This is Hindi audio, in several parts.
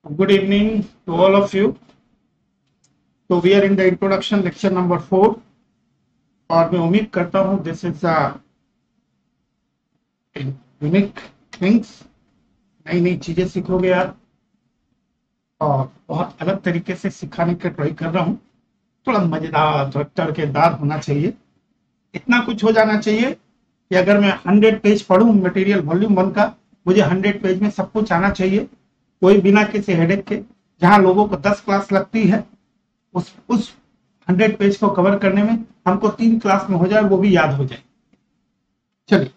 Good evening to all of you. So we are in the introduction lecture number 4 और मैं उम्मीद करता हूँ दिस इज यूनिक थिंग्स, नई नई चीजें सीखोगे आप और बहुत अलग तरीके से सिखाने का ट्राई कर रहा हूँ। थोड़ा मजेदार, थोड़ा तड़केदार होना चाहिए। इतना कुछ हो जाना चाहिए कि अगर मैं 100 पेज पढ़ूं मटेरियल वॉल्यूम 1 का, मुझे 100 पेज में सब कुछ आना चाहिए, कोई बिना किसी हेडेक के। जहां लोगों को 10 क्लास लगती है उस 100 पेज को कवर करने में हमको 3 क्लास में हो जाए, वो भी याद हो जाए। चलिए,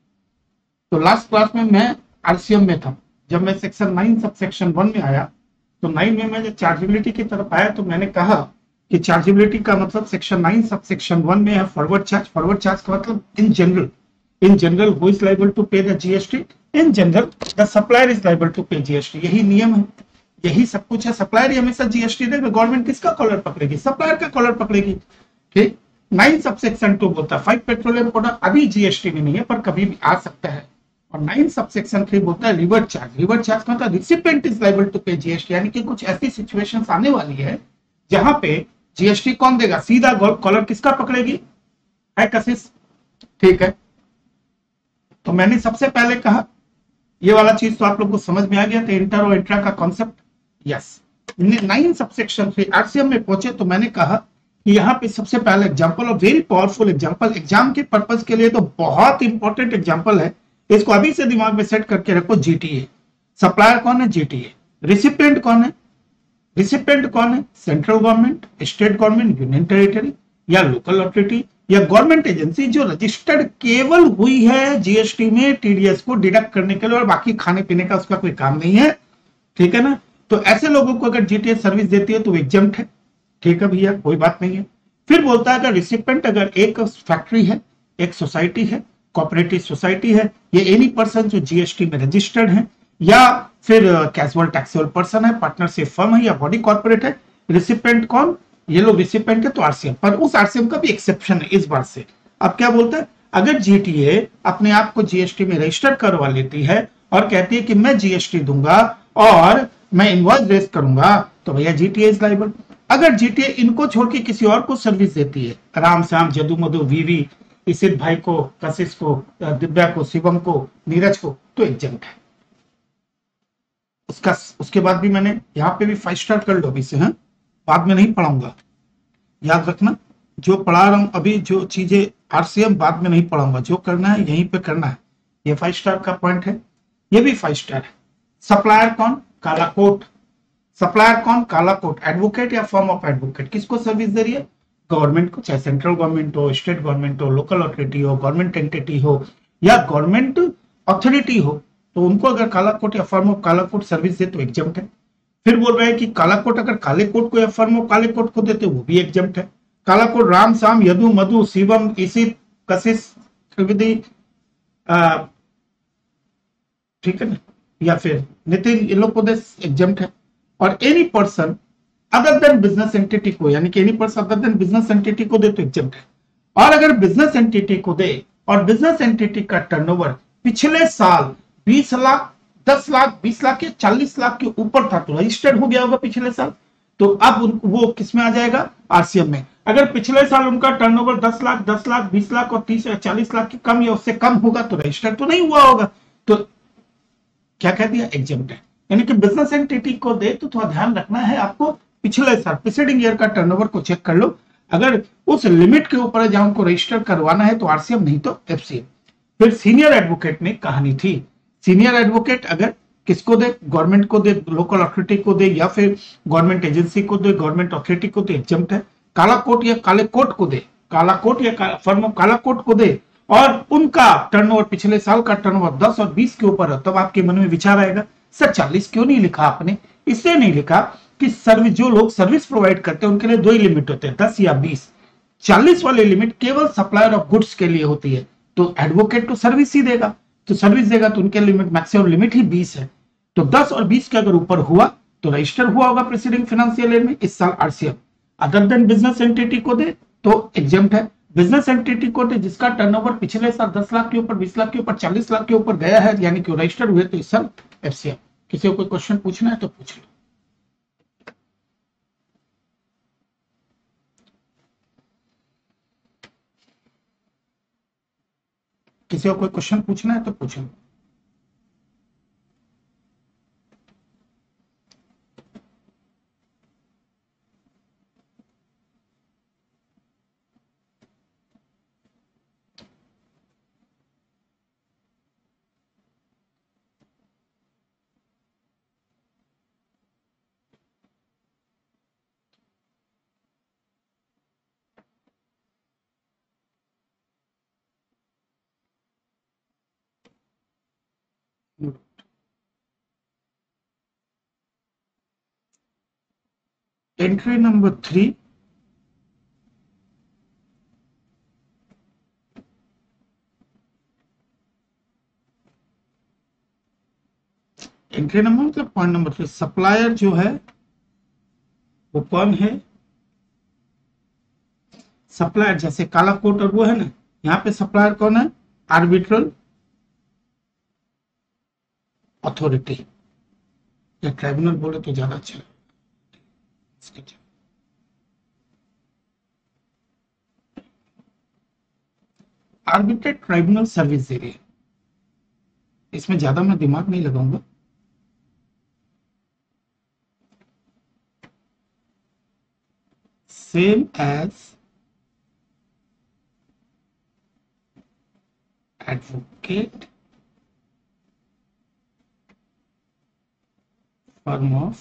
तो लास्ट क्लास में मैं आरसीएम में था। जब मैं सेक्शन 9 सब सेक्शन 1 में आया तो 9 में मैं जब चार्जेबिलिटी की तरफ आया तो मैंने कहा कि चार्जेबिलिटी का मतलब सेक्शन 9 सब सेक्शन 1 में है फॉरवर्ड चार्ज। फॉरवर्ड चार्ज का मतलब in general who is liable to pay the GST, in general the supplier is liable to pay GST. यही नियम है, यही सब कुछ है। सप्लायर ही हमेशा जीएसटी देगा, गवर्नमेंट किसका कॉलर पकड़ेगी? सप्लायर का कॉलर पकड़ेगी। ठीक। 9 सब सेक्शन 2 बोलता है 5 पेट्रोलियम प्रोडक्ट अभी जीएसटी में नहीं है पर कभी भी आ सकता है। और 9 सब सेक्शन 3 बोलता है रिवर्स चार्ज। रिवर्स चार्ज का मतलब recipient is liable to pay GST, यानी कि कुछ ऐसी सिचुएशंस आने वाली है जहां पे जीएसटी कौन देगा? सीधा कॉलर किसका पकड़ेगी? है कशिश। ठीक है, तो मैंने सबसे पहले कहा ये वाला चीज तो आप लोग को समझ में आ गया था, इंटर और इंट्रा का कॉन्सेप्ट। यस, 9 सबसेक्शन 3 आरसीएम में पहुंचे तो मैंने कहा कि यहाँ पे सबसे पहले एग्जांपल और वेरी पावरफुल एग्जांपल, एग्जाम के पर्पस के लिए तो बहुत इंपॉर्टेंट एग्जांपल है, इसको अभी से दिमाग में सेट करके रखो। जीटीए सप्लायर कौन है? जीटीए। रिसिपिएंट कौन है? रिसिपिएंट कौन है? Central government, state government, union territory या लोकल अथॉरिटी या गवर्नमेंट एजेंसी जो रजिस्टर्ड केवल हुई है जीएसटी में टीडीएस को डिडक्ट करने के लिए और बाकी खाने पीने का उसका कोई काम नहीं है। ठीक है ना? तो ऐसे लोगों को अगर जीटीएस सर्विस देती है तो वो एग्जम्प्ट है। ठीक है भैया, कोई बात नहीं है। फिर बोलता है अगर रिसिपिएंट अगर एक फैक्ट्री है, एक सोसाइटी है, कोऑपरेटिव सोसाइटी है, ये एनी पर्सन जो जीएसटी में रजिस्टर्ड है या फिर कैजुअल टैक्सेबल पर्सन है, पार्टनरशिप फर्म है या बॉडी कॉर्पोरेट है। रिसिपिएंट कौन? ये लोग रिसिपिएंट है तो आरसीएम, पर उस आरसीएम का भी एक्सेप्शन है इस बार से। अब क्या बोलता है? अगर जीटीए अपने आप को जीएसटी में रजिस्टर करवा लेती है और कहती है कि मैं जीएसटी दूंगा और मैं इनवॉइस रेज करूंगा तो भैया जीटीए इज लायबल। अगर जीटीए इनको छोड़ के किसी और को सर्विस देती है, राम श्याम जदू मधु वीवी, इसित भाई को, कशिश को, दिव्या को, शिवम को, नीरज को, तो एग्जम्प्ट है उसके बाद भी मैंने यहाँ पे भी 5 स्टार कर लो अभी से। हाँ, बाद में नहीं पढ़ाऊंगा, याद रखना। जो पढ़ा रहा हूं अभी, जो चीजें आरसीएम बाद में नहीं पढ़ाऊंगा, जो करना है यहीं पे करना है। ये 5 स्टार का पॉइंट है, ये भी 5 स्टार है। सप्लायर कौन? काला कोट। सप्लायर कौन? काला कोट। एडवोकेट या फॉर्म ऑफ एडवोकेट किसको सर्विस दे रही है? गवर्नमेंट को, चाहे सेंट्रल गवर्नमेंट हो, स्टेट गवर्नमेंट हो, लोकल अथॉरिटी हो, गवर्नमेंट एंटिटी हो या गवर्नमेंट अथॉरिटी हो, तो उनको अगर काला कोट या फॉर्म ऑफ काला कोट सर्विस दे तो एग्जम्प्ट है। फिर बोल रहे हैं कि काला कोट अगर काले कोट को या फर्म ऑफ काले कोट को देते वो भी एग्जम्प्ट है। काला कोट राम श्याम यदु मधु शिवम इसित कशिश त्रिवेदी, ठीक है ना, या फिर नितिन, इन लोग को दे एग्जम्प्ट है। और any person other than business entity को, यानी कि any person other than business entity को दे तो एग्जम्प्ट है। और अगर बिजनेस एंटिटी को दे और बिजनेस एंटिटी का टर्नओवर पिछले साल 20 लाख, 10 लाख, 20 लाख या 40 लाख के ऊपर था तो रजिस्टर्ड हो गया होगा पिछले साल, तो अब वो किसमें आ जाएगा? आरसीएम में। अगर पिछले साल उनका टर्नओवर 10 लाख, 10 लाख, 20 लाख और 30 या 40 लाख के कम या उससे कम होगा तो रजिस्टर्ड तो नहीं हुआ होगा, तो क्या कह दिया? एग्जम्प्ट है। यानी कि बिजनेस एंटिटी को दे तो थोड़ा ध्यान रखना है आपको, पिछले साल प्रीसीडिंग ईयर का टर्नओवर को चेक कर लो। अगर उस लिमिट के ऊपर है जहां उनको रजिस्टर करवाना है तो आरसीएम, नहीं तो एफसीएम। फिर सीनियर एडवोकेट में कहानी थी। सीनियर एडवोकेट अगर किसको दे? गवर्नमेंट को दे, लोकल अथॉरिटी को दे या फिर गवर्नमेंट एजेंसी को दे, गवर्नमेंट अथॉरिटी को दे, एग्जम्प्ट है। काला कोट या काले कोट को दे, काला कोट या फर्म ऑफ काला कोट को दे और उनका टर्नओवर पिछले साल का टर्नओवर 10 और 20 के ऊपर है, तब आपके मन में विचार आएगा सर 40 क्यों नहीं लिखा आपने? इसलिए नहीं लिखा कि सर्विस, जो लोग सर्विस प्रोवाइड करते हैं उनके लिए 2 ही लिमिट होते हैं, 10 या 20। 40 वाली लिमिट केवल सप्लायर ऑफ गुड्स के लिए होती है, तो एडवोकेट तो सर्विस ही देगा, तो सर्विस देगा तो उनके लिमिट, मैक्सिमम लिमिट ही 20 है। तो 10 और 20 के अगर ऊपर हुआ तो रजिस्टर हुआ होगा प्रीसीडिंग फाइनेंशियल ईयर में, इस साल RCM. Other than business entity को दे तो एग्जम्प्ट है। बिजनेस एंटिटी को दे जिसका टर्नओवर पिछले साल 10 लाख के ऊपर, 20 लाख के ऊपर, 40 लाख के ऊपर गया है, यानी कि रजिस्टर हुए, तो इस साल एफसीएम। किसी को कोई क्वेश्चन पूछना है तो पूछ लो। किसी को कोई क्वेश्चन पूछना है तो पूछो। एंट्री नंबर 3, एंट्री नंबर मतलब पॉइंट नंबर 3, सप्लायर जो है वो कौन है? सप्लायर जैसे काला कोट और वो है ना, यहाँ पे सप्लायर कौन है? आर्बिट्रल अथॉरिटी, या ट्राइब्यूनल बोले तो ज्यादा अच्छा है। आर्बिट्रेट ट्राइब्यूनल सर्विस एरिया, इसमें ज्यादा मैं दिमाग नहीं लगाऊंगा। Same as advocate firm of,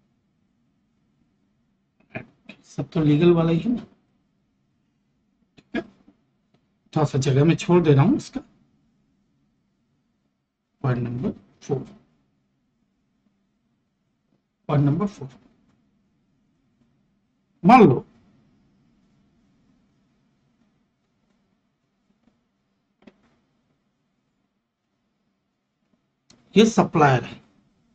सब तो लीगल वाला ही है ना। ठीक है, थोड़ा सा जगह में छोड़ दे रहा हूं इसका। पॉइंट नंबर 4, पॉइंट नंबर 4, मान लो ये सप्लायर है,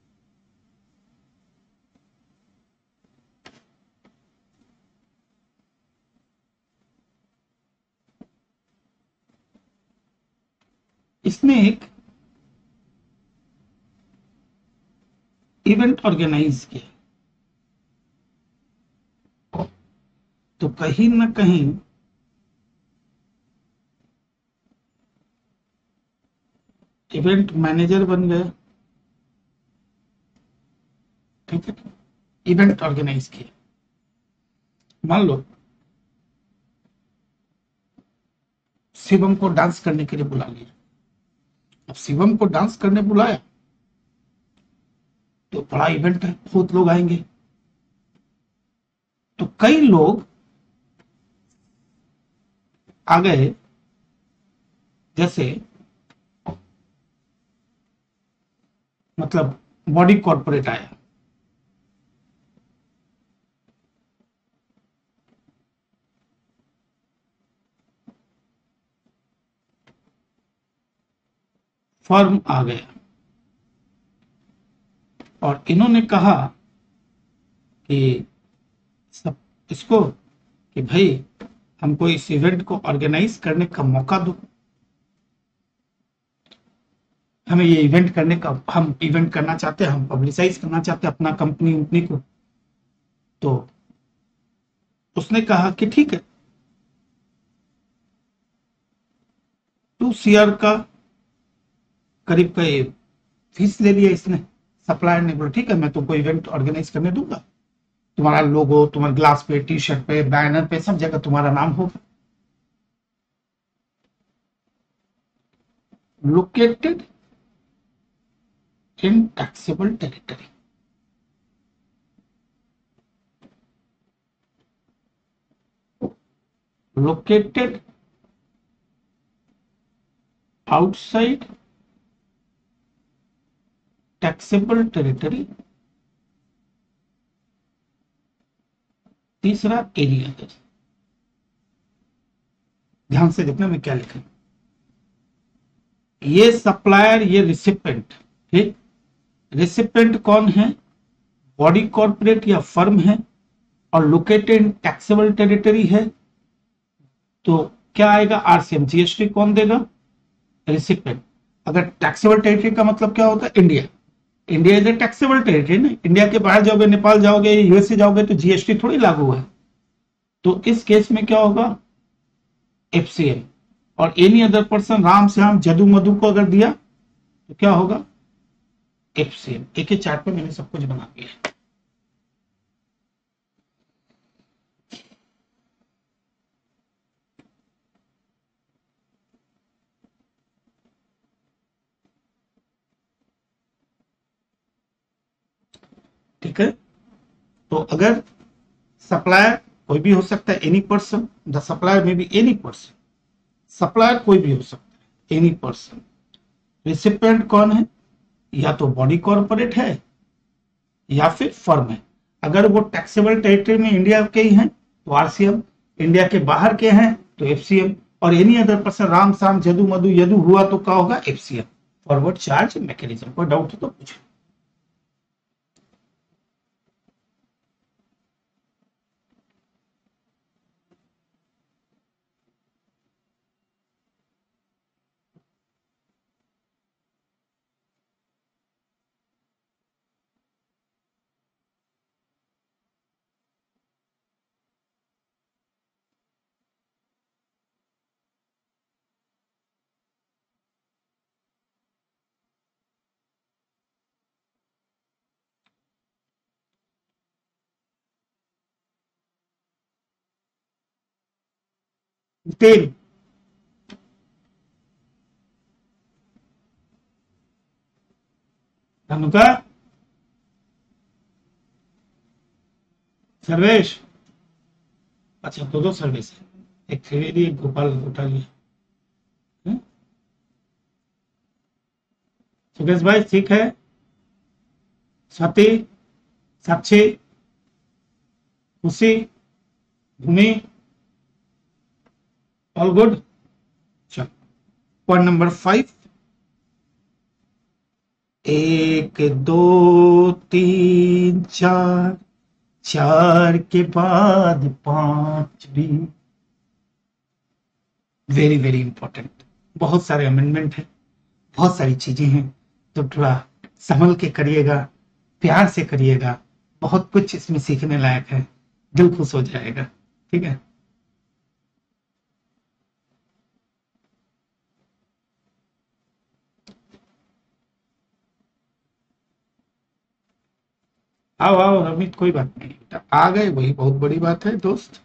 इसने एक इवेंट ऑर्गेनाइज किया, तो कहीं ना कहीं इवेंट मैनेजर बन गया। ठीक है, इवेंट ऑर्गेनाइज किया। मान लो शिवम को डांस करने के लिए बुला लिया। अब शिवम को डांस करने बुलाया तो बड़ा इवेंट है, बहुत लोग आएंगे, तो कई लोग आ गए, जैसे मतलब बॉडी कॉर्पोरेट आया, फर्म आ गया और इन्होंने कहा कि सब इसको कि भाई हमको इस इवेंट को ऑर्गेनाइज करने का मौका दो, हमें ये इवेंट करने का, हम इवेंट करना चाहते हैं, हम पब्लिसाइज करना चाहते हैं अपना कंपनी को। तो उसने कहा कि ठीक है, 2 CR का करीब का फीस ले लिया इसने। सप्लायर ने बोला ठीक है, मैं तुमको इवेंट ऑर्गेनाइज करने दूंगा, तुम्हारा लोगो, तुम्हारे ग्लास पे, टी शर्ट पे, बैनर पे, सब जगह तुम्हारा नाम होगा। Located in taxable territory, located outside taxable territory। तीसरा एरिया, ध्यान से देखना मैं क्या लिखा, ये सप्लायर, ये रिसिपेंट। ठीक, रिसिपेंट कौन है? बॉडी कॉर्पोरेट या फर्म है, और लोकेटेड टैक्सेबल टेरिटरी है। तो क्या आएगा? आरसीएम, जीएसटी कौन देगा? रिसिपेंट। अगर टैक्सेबल टेरिटरी का मतलब क्या होता है? India. India is a taxable territory ना, इंडिया के बाहर जाओगे, नेपाल जाओगे, यूएसए जाओगे तो जीएसटी थोड़ी लागू है। तो इस केस में क्या होगा? एफसीएम। और any other person Ram Shyam Jadu Madhu को अगर दिया तो क्या होगा, एफसीएम। एक ही चार्ट पे मैंने सब कुछ बना दिया। ठीक है, तो अगर सप्लायर कोई भी हो सकता है, एनी पर्सन, द सप्लायर में भी एनी पर्सन, सप्लायर कोई भी हो सकता है, एनी पर्सन। रिसिपेंट कौन है, या तो बॉडी कॉर्पोरेट है या फिर फर्म है। अगर वो टैक्सेबल टेरिटरी में इंडिया के ही हैं तो आरसीएम, इंडिया के बाहर के हैं तो एफसीएम, और एनी अदर पर्सन राम शाम जदू मधु यदु हुआ तो क्या होगा, एफसीएम, फॉरवर्ड चार्ज मैकेनिज्म। कोई डाउट हो तो पूछो। तेल, धनुका, सर्वेश, अच्छा दो सर्विस है, एक त्रिवेदी एक गोपाल घोटाली। सुकेश भाई ठीक है, स्वाति, साक्षी, खुशी, भूमि, ऑल गुड। चलो पॉइंट नंबर 5, 1 2 3 4, 4 के बाद 5 भी। वेरी वेरी इंपॉर्टेंट, बहुत सारे अमेंडमेंट है, बहुत सारी चीजें हैं, तो थोड़ा संभल के करिएगा, प्यार से करिएगा, बहुत कुछ इसमें सीखने लायक है, दिल खुश हो जाएगा। ठीक है, आओ आओ रमित, कोई बात नहीं, आ गए वही बहुत बड़ी बात है दोस्त।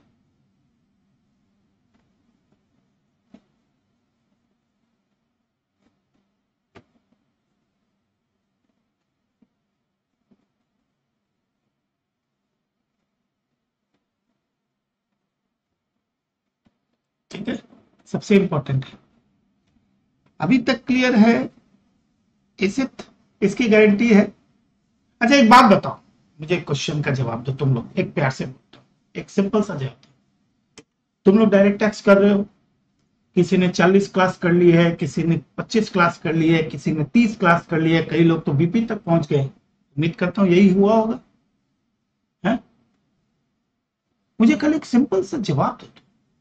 ठीक है, सबसे इंपॉर्टेंट है, अभी तक क्लियर है, इसे इसकी गारंटी है। अच्छा एक बात बताओ, मुझे एक क्वेश्चन का जवाब दो तुम लोग, एक प्यार से बोलता हूँ, एक सिंपल सा जवाब दो। तुम लोग डायरेक्ट टैक्स कर रहे हो, किसी ने 40 क्लास कर ली है, किसी ने 25 क्लास कर ली है, किसी ने 30 क्लास कर ली है, कई लोग तो बीपी तक पहुंच गए। उम्मीद करता हूं यही हुआ होगा, है? मुझे कल एक सिंपल सा जवाब दो।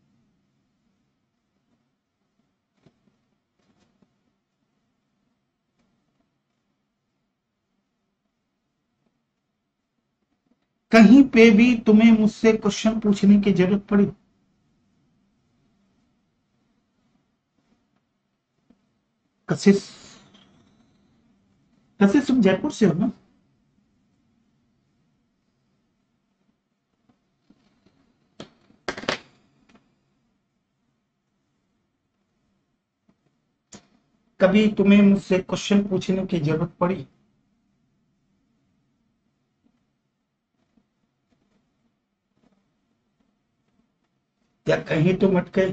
कहीं पे भी तुम्हें मुझसे क्वेश्चन पूछने की जरूरत पड़ी? कशिश, कशिश तुम जयपुर से हो ना? कभी तुम्हें मुझसे क्वेश्चन पूछने की जरूरत पड़ी? या कहीं तुम अटके?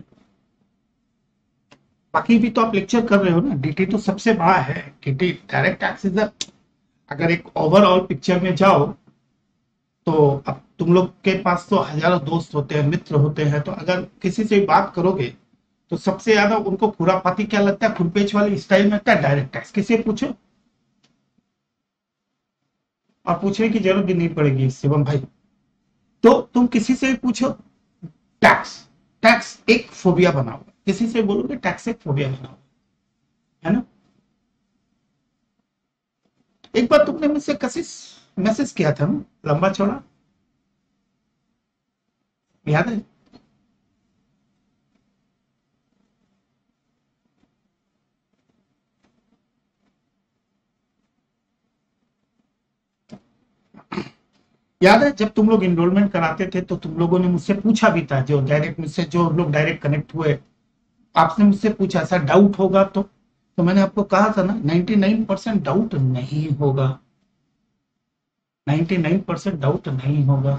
बाकी भी तो आप लेक्चर कर रहे हो ना, डीटी तो सबसे बड़ा है, डीटी डायरेक्ट टैक्सेस। अगर एक ओवरऑल पिक्चर में जाओ तो अब तुम लोग के पास तो हजारों दोस्त होते हैं, मित्र होते हैं, तो अगर किसी से बात करोगे तो सबसे ज्यादा उनको खुरापाती क्या लगता है, खुरपेच वाली स्टाइल में लगता है डायरेक्ट टैक्स। किसी से पूछो, और पूछने की जरूरत भी नहीं पड़ेगी शिवम भाई, तो तुम किसी से भी पूछो, टैक्स, टैक्स एक फोबिया बना हुआ, किसी से बोलोगे टैक्स एक फोबिया बना हुआ है ना। एक बार तुमने मुझसे कशिश मैसेज किया था ना, लंबा चौड़ा, याद है? याद है जब तुम लोग एनरोलमेंट कराते थे तो तुम लोगों ने मुझसे पूछा भी था, जो डायरेक्ट मुझसे जो लोग डायरेक्ट कनेक्ट हुए, आपने मुझसे पूछा सर डाउट होगा तो मैंने आपको कहा था ना 99% डाउट नहीं होगा, 99% डाउट नहीं होगा।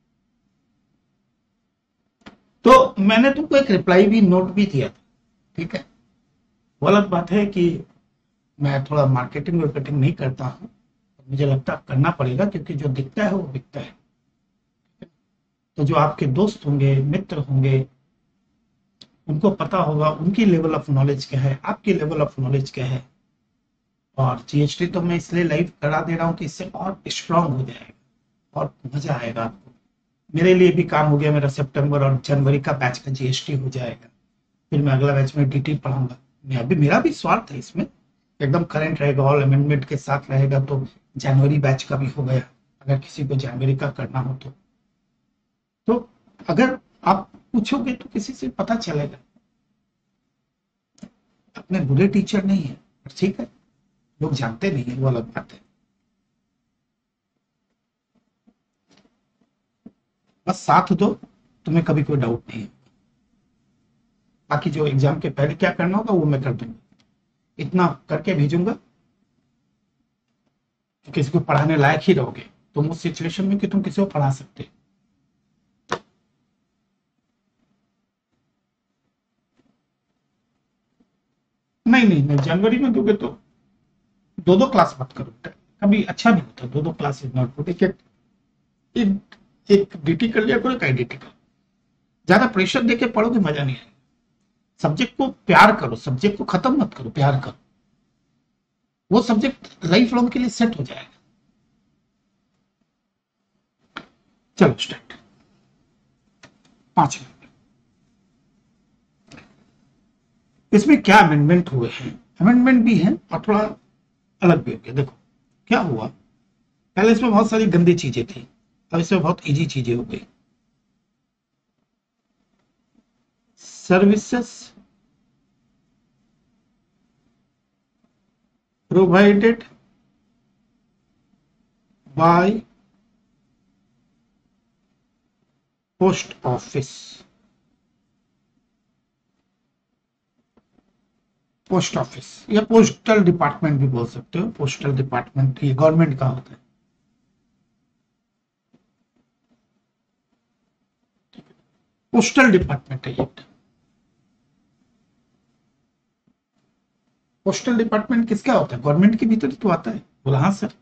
तो मैंने तुमको एक रिप्लाई भी नोट भी दिया था, ठीक है। वो अलग बात है कि मैं थोड़ा मार्केटिंग वार्केटिंग नहीं करता हूँ, मुझे लगता है करना पड़ेगा क्योंकि जो दिखता है वो बिकता है। तो जो आपके दोस्त होंगे, मित्र होंगे, उनको पता होगा, उनकी लेवल ऑफ नॉलेज क्या है, आपकी लेवल ऑफ नॉलेज क्या है। और जीएसटी तो मैं इसलिए लाइव करा दे रहा हूँ कि इससे और स्ट्रांग हो जाएगा और मजा आएगा आपको। मेरे लिए भी काम हो गया, मेरा सितंबर और जनवरी का बैच का जीएसटी हो जाएगा, फिर मैं अगला बैच में डीटी पढ़ाऊंगा। मैं अभी मेरा भी स्वार्थ है इसमें, एकदम करंट रहेगा, ऑल अमेंडमेंट के साथ रहेगा, तो जनवरी बैच का भी हो गया अगर किसी को जनवरी का करना हो तो अगर आप पूछोगे तो किसी से पता चलेगा। अपने बुरे टीचर नहीं है, ठीक है, लोग जानते नहीं है, वो अलग बात है। बस साथ दो, तुम्हें कभी कोई डाउट नहीं है। बाकी जो एग्जाम के पहले क्या करना होगा वो मैं कर दूंगा, इतना करके भेजूंगा कि किसी को पढ़ाने लायक ही रहोगे तुम उस सिचुएशन में कि तुम किसी को पढ़ा सकते। नहीं नहीं नहीं, जनवरी में दोगे तो दो दो क्लास मत करो, कभी अच्छा नहीं होता, दो दो क्लास इज नॉट गुड। एक डीटी कर लिया करो, कई डीटी करो, ज्यादा प्रेशर देके पढ़ोगे मजा नहीं आएगा। सब्जेक्ट को प्यार करो, सब्जेक्ट को खत्म मत करो, प्यार करो, वो सब्जेक्ट लाइफ लॉन्ग के लिए सेट हो जाएगा। चलो स्टार्ट। 5 मिनट। इसमें क्या अमेंडमेंट हुए हैं, अमेंडमेंट भी है और थोड़ा अलग भी हो गया। देखो क्या हुआ, पहले इसमें बहुत सारी गंदी चीजें थी, अब इसमें बहुत इजी चीजें हो गई। Services provided by post office, post office या पोस्टल डिपार्टमेंट भी बोल सकते हो, पोस्टल डिपार्टमेंट ये गवर्नमेंट का होता है। पोस्टल डिपार्टमेंट है ये। पोस्टल डिपार्टमेंट किसका होता है, गवर्नमेंट के भीतर तो आता है। बोला हाँ सर।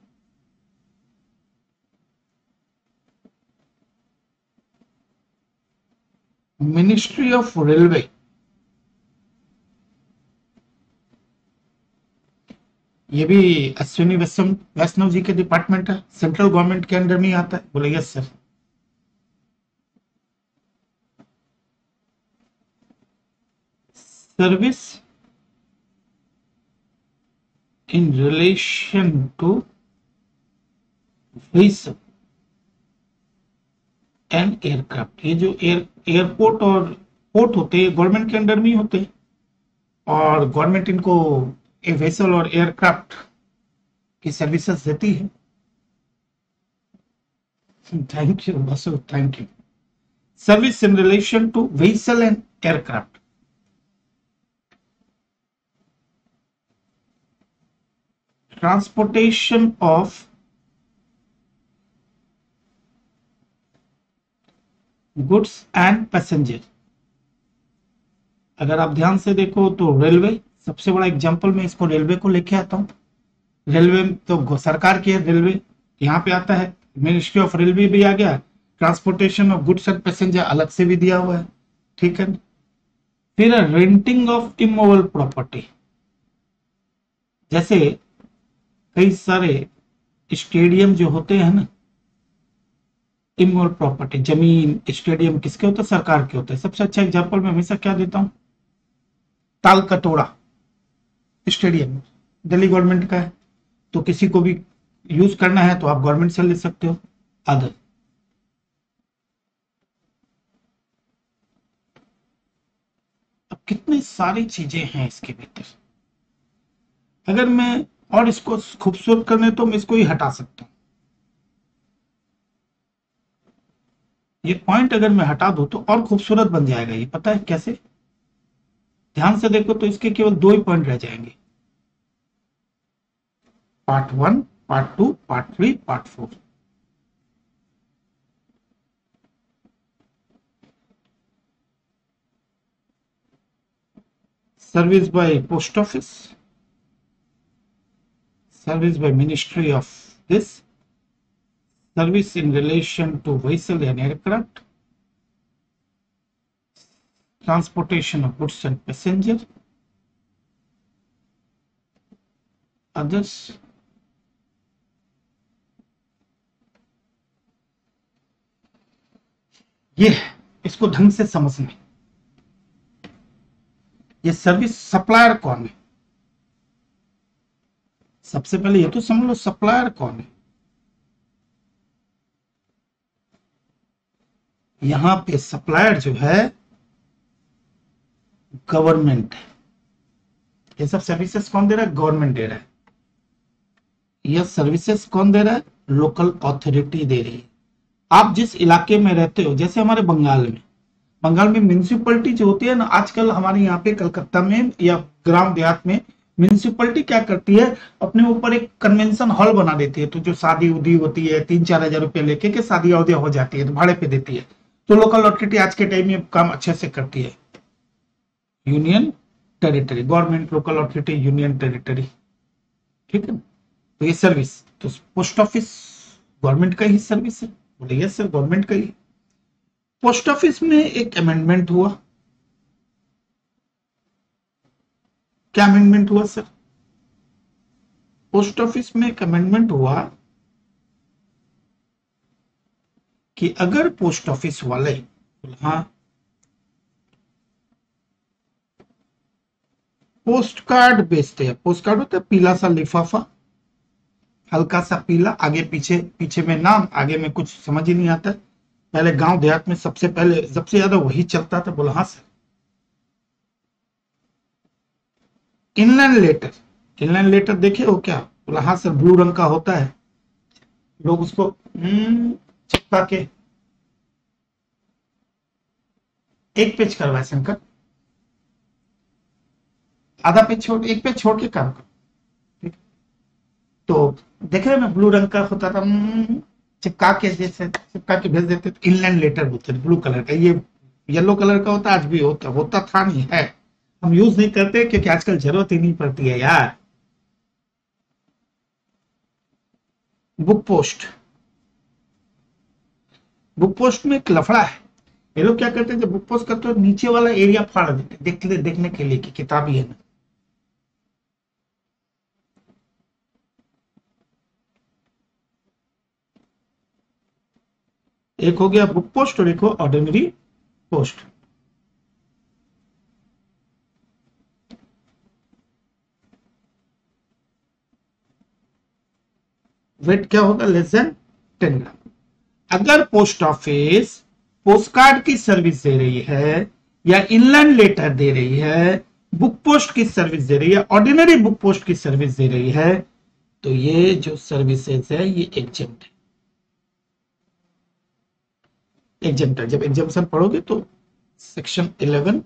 मिनिस्ट्री ऑफ रेलवे, ये भी अश्विनी वैष्णव जी के डिपार्टमेंट है, सेंट्रल गवर्नमेंट के अंडर में ही आता है। बोले yes sir. Service in relation to vehicle and aircraft, ये जो एयरपोर्ट और पोर्ट होते हैं गवर्नमेंट के अंडर में ही होते हैं, और गवर्नमेंट इनको वेसल और एयरक्राफ्ट की सर्विसेज देती है। Thank you Basu, thank you. Service in relation to vehicle and aircraft, transportation of goods and passenger. अगर आप ध्यान से देखो तो रेलवे सबसे बड़ा एग्जांपल, मैं इसको रेलवे को लेके आता हूं। रेलवे तो सरकार की है, रेलवे यहाँ पे आता है, मिनिस्ट्री ऑफ रेलवे भी आ गया, transportation of goods and passenger अलग से भी दिया हुआ है, ठीक है। फिर रेंटिंग ऑफ इमूवेबल प्रॉपर्टी, जैसे कई सारे स्टेडियम जो होते हैं ना, इमूवेबल प्रॉपर्टी, जमीन स्टेडियम किसके होते हैं, सरकार के होते हैं। सबसे अच्छा एग्जांपल मैं हमेशा क्या देता हूं, ताल कटोरा स्टेडियम दिल्ली गवर्नमेंट का है, तो किसी को भी यूज करना है तो आप गवर्नमेंट से ले सकते हो अदर। अब कितनी सारी चीजें हैं इसके भीतर, अगर मैं और इसको खूबसूरत करने तो मैं इसको ही हटा सकता हूं। ये पॉइंट अगर मैं हटा दूं तो और खूबसूरत बन जाएगा। ये पता है कैसे? ध्यान से देखो तो इसके केवल 2 ही पॉइंट रह जाएंगे, part 1, part 2, part 3, part 4। Service by post office, service by ministry of this, service in relation to vehicle and aircraft, transportation of goods and passenger, others, ये इसको ढंग से समझना। ये सर्विस सप्लायर कौन है? सबसे पहले ये तो समझ लो सप्लायर कौन है। यहां पे सप्लायर जो है गवर्नमेंट है। ये सब सर्विसेज कौन दे रहा है? गवर्नमेंट दे रहा है। यह सर्विसेज कौन दे रहा है? लोकल अथॉरिटी दे रही है। आप जिस इलाके में रहते हो, जैसे हमारे बंगाल में म्यूनिसिपैलिटी जो होती है ना, आजकल हमारे यहाँ पे कलकत्ता में या ग्राम देहात में म्यूनिसिपैलिटी क्या करती है, अपने ऊपर एक कन्वेंशन हॉल बना देती है। तो जो शादी उदी होती है 3-4 हजार रुपये लेके के शादी उदिया हो जाती है तो भाड़े पे देती है। तो लोकल अथॉरिटी आज के टाइम में काम अच्छे से करती है। Union territory, government, local authority, union territory, ठीक है ना। तो ये सर्विस, तो पोस्ट ऑफिस गवर्नमेंट का ही सर्विस है। बोले यस सर, गवर्नमेंट का ही। पोस्ट ऑफिस में एक अमेंडमेंट हुआ। क्या अमेंडमेंट हुआ सर? पोस्ट ऑफिस में एक अमेंडमेंट हुआ कि अगर पोस्ट ऑफिस वाले, हाँ, पोस्ट कार्ड बेचते हैं। पोस्ट कार्ड होता है पीला सा लिफाफा, हल्का सा पीला, आगे पीछे, पीछे में नाम, आगे में कुछ समझ ही नहीं आता। पहले गांव देहात में सबसे पहले सबसे ज्यादा वही चलता था। बोला हाँ sir. Inland letter, inland letter देखे हो क्या? बोला हाँ सर, ब्लू रंग का होता है। लोग उसको चिपका के एक पेज करवाए शंकर, आधा पेज छोड़, एक पेज छोड़ के काम करो। तो देख रहे हैं, ब्लू रंग का होता था, चिपका के जैसे चिपका के भेज देते। इनलैंड लेटर बोलते हैं, ब्लू कलर का। ये येलो कलर का होता, आज भी होता था, नहीं है, हम यूज नहीं करते क्योंकि आजकल जरूरत ही नहीं पड़ती है यार। बुक पोस्ट, बुक पोस्ट में एक लफड़ा है। ये लोग क्या करते हैं, जब बुक पोस्ट करते हो नीचे वाला एरिया फाड़ देते, देखने के लिए कि किताब ही है ना। एक हो गया बुक पोस्ट और एक हो ऑर्डिनरी पोस्ट। वेट क्या होगा? Less than 10 gram. अगर पोस्ट ऑफिस पोस्ट कार्ड की सर्विस दे रही है या इनलैंड लेटर दे रही है, बुक पोस्ट की सर्विस दे रही है, ऑर्डिनरी बुक पोस्ट की सर्विस दे रही है, तो ये जो सर्विसेज है ये एग्जेम्प्ट है। एग्जेम्प्ट है। जब एग्जाम्पशन पढ़ोगे तो सेक्शन 11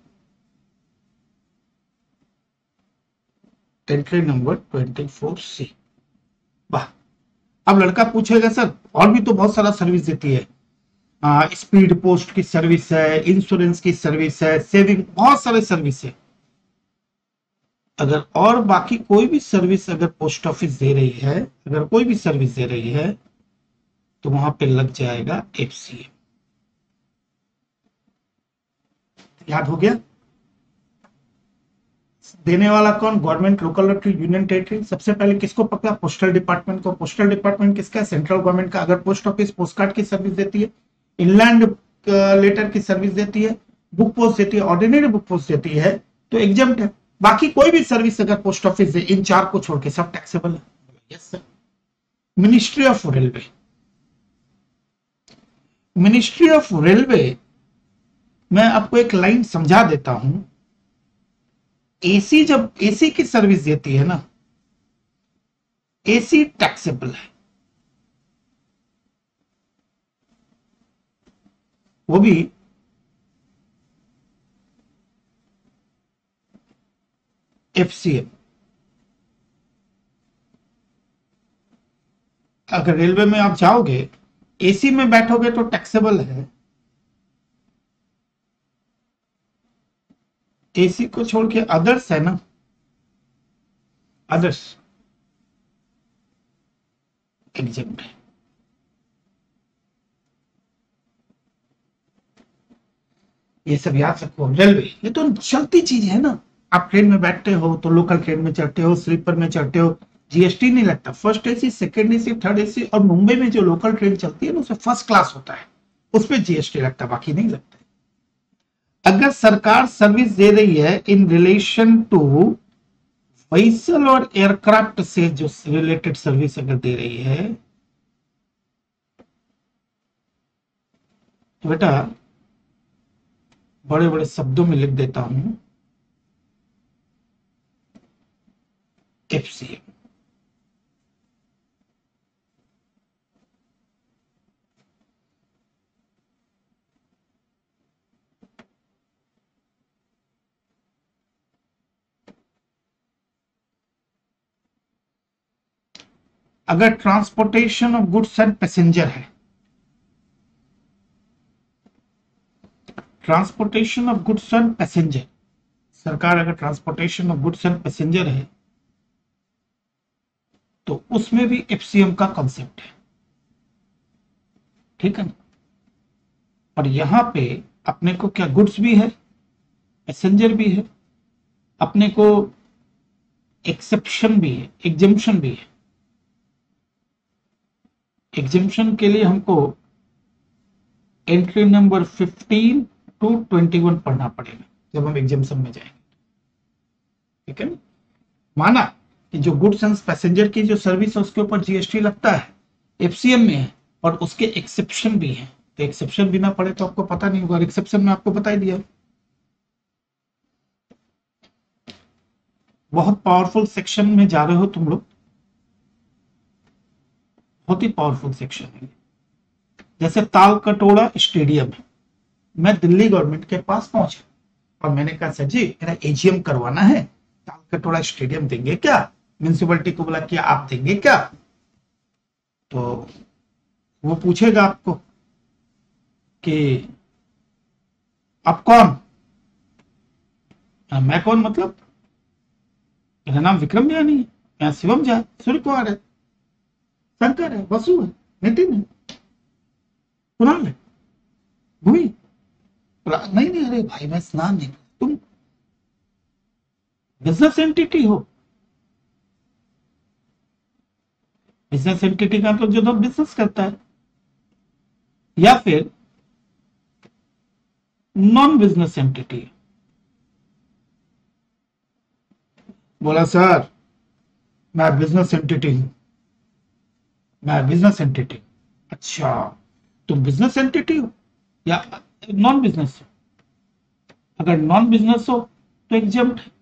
एंट्री नंबर 24C। वाह। अब लड़का पूछेगा सर और भी तो बहुत सारा सर्विस देती है, स्पीड पोस्ट की सर्विस है, इंश्योरेंस की सर्विस है, सेविंग, बहुत सारे सर्विस है। अगर और बाकी कोई भी सर्विस अगर पोस्ट ऑफिस दे रही है, अगर कोई भी सर्विस दे रही है, तो वहां पे लग जाएगा FCA। याद हो गया? देने वाला कौन? Government, local authority, union territory. सबसे पहले किसको पकड़ा? पोस्टल डिपार्टमेंट को। पोस्टल डिपार्टमेंट किसका है? सेंट्रल गवर्नमेंट का। अगर पोस्ट ऑफिस पोस्ट कार्ड की सर्विस देती है, इनलैंड लेटर की सर्विस देती है, बुक पोस्ट देती है, ऑर्डिनरी बुक पोस्ट देती है, तो एग्जेम्प्ट है। बाकी कोई भी सर्विस अगर पोस्ट ऑफिस दे, इन चार को छोड़ के सब टैक्सेबल है। Yes sir. Ministry of railway, ministry of railway, मैं आपको एक लाइन समझा देता हूं। एसी, जब एसी की सर्विस देती है ना, एसी टैक्सेबल है। वो भी एफसीएम। अगर रेलवे में आप जाओगे, एसी में बैठोगे तो टैक्सेबल है, एसी को छोड़ के अदर्स है ना, अदर्स एग्जेम्प्ट है। ये सब याद रखो। रेलवे ये तो चलती चीज है ना। आप ट्रेन में बैठते हो तो लोकल ट्रेन में चढ़ते हो, स्लीपर में चढ़ते हो, जीएसटी नहीं लगता। First AC, second AC, third AC, और मुंबई में जो लोकल ट्रेन चलती है ना उसमें फर्स्ट क्लास होता है, उस पर जीएसटी लगता है, बाकी नहीं लगता। अगर सरकार सर्विस दे रही है इन रिलेशन टू व्हीकल और एयरक्राफ्ट से जो रिलेटेड सर्विस अगर दे रही है तो बेटा बड़े बड़े शब्दों में लिख देता हूं, एफसीएम। अगर transportation of goods and passenger है, transportation of goods and passenger, सरकार अगर transportation of goods and passenger है तो उसमें भी एफसीएम का कॉन्सेप्ट है, ठीक है ना। और यहां पे अपने को क्या गुड्स भी है, पैसेंजर भी है, अपने को एक्सेप्शन भी है, एग्जेम्पशन भी है। एग्जेम्पशन के लिए हमको एंट्री नंबर 15 to 21 पढ़ना पड़ेगा जब हम एग्जेम्पशन में जाएंगे, ठीक है। माना कि जो गुड्स एंड पैसेंजर की जो सर्विस है उसके ऊपर जीएसटी लगता है, एफसीएम में है, और उसके एक्सेप्शन भी है। तो एक्सेप्शन भी ना पड़े तो आपको पता नहीं होगा, एक्सेप्शन में आपको बता ही दिया। बहुत पावरफुल सेक्शन में जा रहे हो तुम लोग, बहुत ही पावरफुल सेक्शन है। जैसे ताल कटोरा स्टेडियम है, मैं दिल्ली गवर्नमेंट के पास पहुंचा और मैंने कहा सर जी मेरा एजीएम करवाना है, ताल कटोरा स्टेडियम देंगे क्या? म्यूनिसिपैलिटी को बोला कि आप देंगे क्या? तो वो पूछेगा आपको कि आप कौन? मैं कौन मतलब? मेरा नाम विक्रम जानी है, यहाँ शिवम झा, सूर्य कुमार है, शंकर है, वसु है, नितिन है, कुणाल है, भूमि। नहीं नहीं, अरे भाई मैं स्नान नहीं, तुम बिजनेस एंटिटी हो। बिजनेस एंटिटी का तो जो बिजनेस करता है, या फिर नॉन बिजनेस एंटिटी। बोला सर मैं बिजनेस एंटिटी हूं, मैं बिजनेस एंटिटी। अच्छा तुम बिजनेस एंटिटी हो या नॉन बिजनेस हो? अगर नॉन बिजनेस हो तो एग्जेम्प्ट है।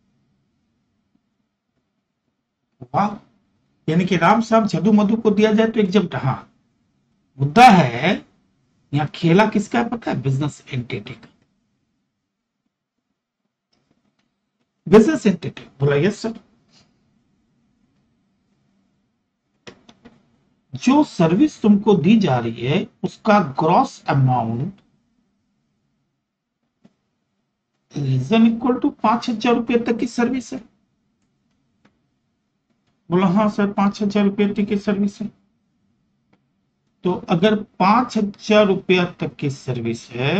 वाह, यानी कि राम साहब जदू मधु को दिया जाए तो एग्जेम्प्ट। हाँ, मुद्दा है यहां खेला किसका है पता है? बिजनेस एंटिटी का। बिजनेस एंटिटी बोला यस सर। जो सर्विस तुमको दी जा रही है उसका ग्रॉस अमाउंट इक्वल टू 5,000 रुपए तक की सर्विस है। बोला हाँ सर 5,000 रुपए तक की सर्विस है। तो अगर 5,000 रुपया तक की सर्विस है,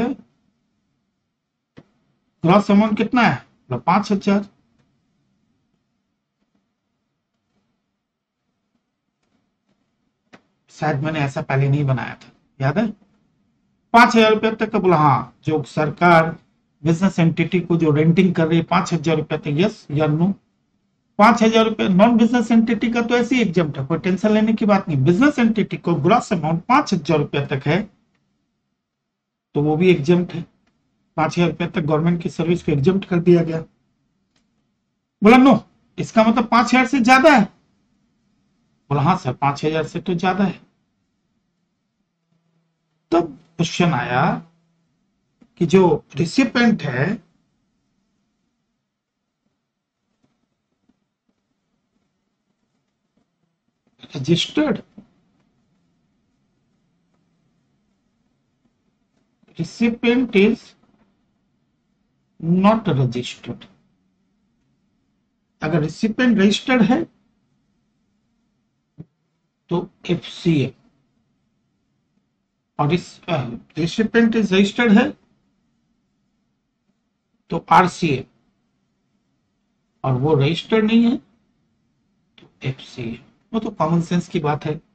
ग्रॉस अमाउंट कितना है? बोला 5,000। शायद मैंने ऐसा पहले नहीं बनाया था, याद है? 5,000 रुपए तक का। बोला हाँ, जो सरकार बिजनेस एंटिटी को जो रेंटिंग कर रही है 5,000 रुपए तक, यस या नो? 5,000 रुपए नॉन बिजनेस एंटिटी का तो ऐसे ही एग्जेम्प्ट है, कोई टेंशन लेने की बात नहीं। बिजनेस एंटिटी को ग्रॉस अमाउंट 5,000 रुपए तक है तो वो भी एग्जेम्प्ट है। 5,000 रुपए तक गवर्नमेंट की सर्विस को एग्जेम्प्ट कर दिया गया। बोला नो, इसका मतलब 5,000 से ज्यादा है। बोला हाँ सर 5,000 से तो ज्यादा है। तब क्वेश्चन आया कि जो रिसिपेंट है registered, recipient is not registered। अगर रिसिपेंट रजिस्टर्ड है तो एफसीए, और इस रिसिपेंट इज रजिस्टर्ड है तो आरसीए, और वो रजिस्टर्ड नहीं है तो एफसीए। वो तो कॉमन सेंस की बात है।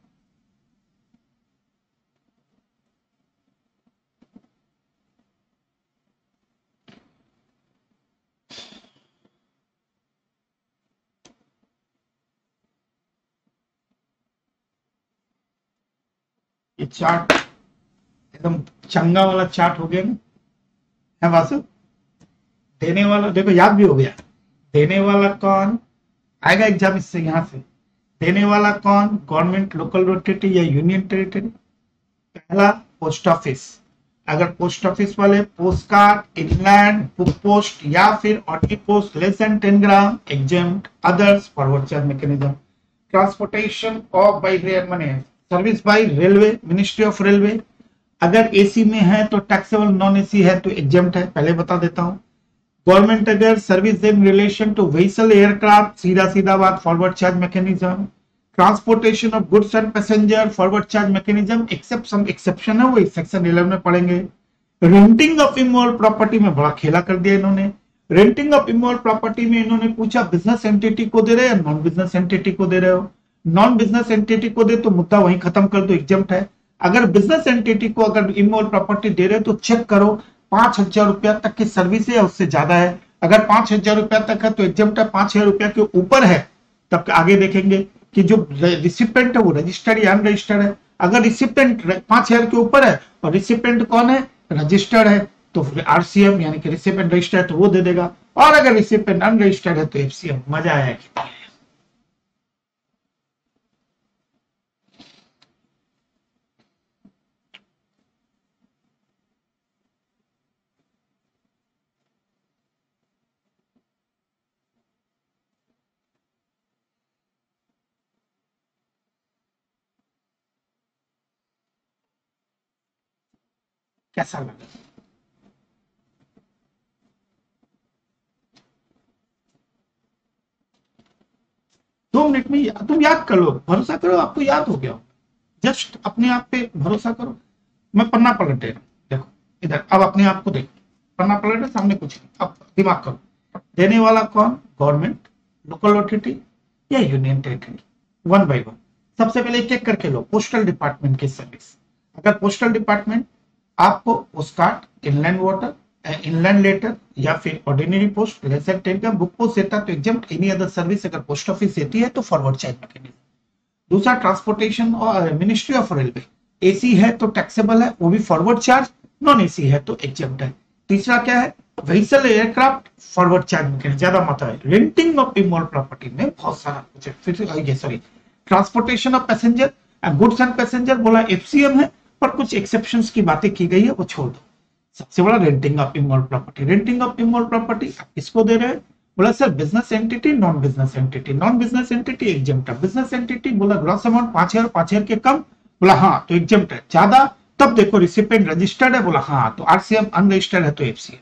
ये चार्ट एकदम चंगा वाला चार्ट हो गया ना, है वासु? देने वाला देखो याद भी हो गया। देने वाला कौन आएगा एग्जाम इससे, यहां से देने वाला कौन, गवर्नमेंट, लोकल ऑथोरिटी या यूनियन टेरिटरी। पहला पोस्ट ऑफिस, अगर पोस्ट ऑफिस वाले post card, inland, book post या फिर ordinary post less than 10 gram exempt, others forward charge mechanism. Transportation of by rail माने service by railway, ministry of railway, अगर एसी में है तो टैक्सेबल, नॉन एसी है तो एग्जेम्प्ट है, पहले बता देता हूं। गवर्नमेंट अगर service in relation to vehicle aircraft, सीधा सीधा बात forward charge mechanism. Transportation of goods and passenger, forward charge mechanism, except some exception है, वो सेक्शन 11 में पढ़ेंगे। रेंटिंग ऑफ इमोल प्रॉपर्टी में बड़ा खेला कर दिया इन्होंने। रेंटिंग ऑफ इमोल प्रॉपर्टी में इन्होंने पूछा बिजनेस एंटिटी को दे रहे हो या नॉन बिजनेस एंटिटी को दे रहे हो। नॉन बिजनेस एंटिटी को दे तो मुद्दा वहीं खत्म कर दो, एग्जेम्प्ट है। अगर बिजनेस एंटिटी को अगर इमोल प्रॉपर्टी दे रहे हो तो चेक करो 5,000 रुपया तक की सर्विस है या उससे ज्यादा है। अगर 5,000 रुपया तक है तो एग्जेम्प्ट है, 5,000 रुपया के ऊपर है तब आगे देखेंगे कि जो रिसिपेंट है वो रजिस्टर्ड या अनरजिस्टर्ड है। अगर रिसिपेंट 5,000 के ऊपर है और रिसिपेंट कौन है, रजिस्टर्ड है, तो फिर आरसीएम यानी कि रिसिपेंट रजिस्टर्ड तो वो दे देगा, और अगर रिसिपेंट अनरजिस्टर्ड है तो एफसीएम। मजा आया कि कैसा लगा? 2 मिनट में तुम याद कर लो, भरोसा करो आपको याद हो गया। जस्ट अपने आप पे भरोसा करो। मैं पन्ना पलट दे रहा हूं, देखो इधर, अब अपने आप को देखो। पन्ना पलट है, सामने कुछ नहीं, अब दिमाग करो। देने वाला कौन, गवर्नमेंट, लोकल ऑथोरिटी या union territory. One by one सबसे पहले एक एक करके लो। पोस्टल डिपार्टमेंट की सर्विस, अगर पोस्टल डिपार्टमेंट आपको post card, inland water, inland letter या फिर ordinary post lesser telegram, book post देता है तो एग्जाम्प्ट। एनी अदर सर्विस अगर पोस्ट ऑफिस देती है तो फॉरवर्ड चार्ज मैकेनिज्म। दूसरा ट्रांसपोर्टेशन और मिनिस्ट्री ऑफ रेलवे, एसी है तो टैक्सेबल है, वो भी फॉरवर्ड चार्ज, नॉन एसी है तो एग्जेम्प्ट है। तीसरा क्या है, vehicle aircraft, forward charge mechanism, ज्यादा मात्रा है। रेंटिंग ऑफ इमोल प्रॉपर्टी में बहुत सारा कुछ है, फिर sorry transportation of passenger, goods and passenger बोला एफसीएम है, पर कुछ एक्सेप्शंस की बातें की गई है, वो छोड़ दो। सबसे बड़ा renting of immovable property. Renting of immovable property आप किसको दे रहे हैं, बोला sir business entity, non business entity. Non business entity exempt है, बिजनेस एंटिटी बोला ग्रॉस अमाउंट 5,000, 5,000 के कम, बोला हाँ तो एग्जेम्प्ट है। ज्यादा तब देखो रिसिपेंट रजिस्टर्ड है, बोला हाँ तो आरसीएम, अनरजिस्टर्ड है तो FCM.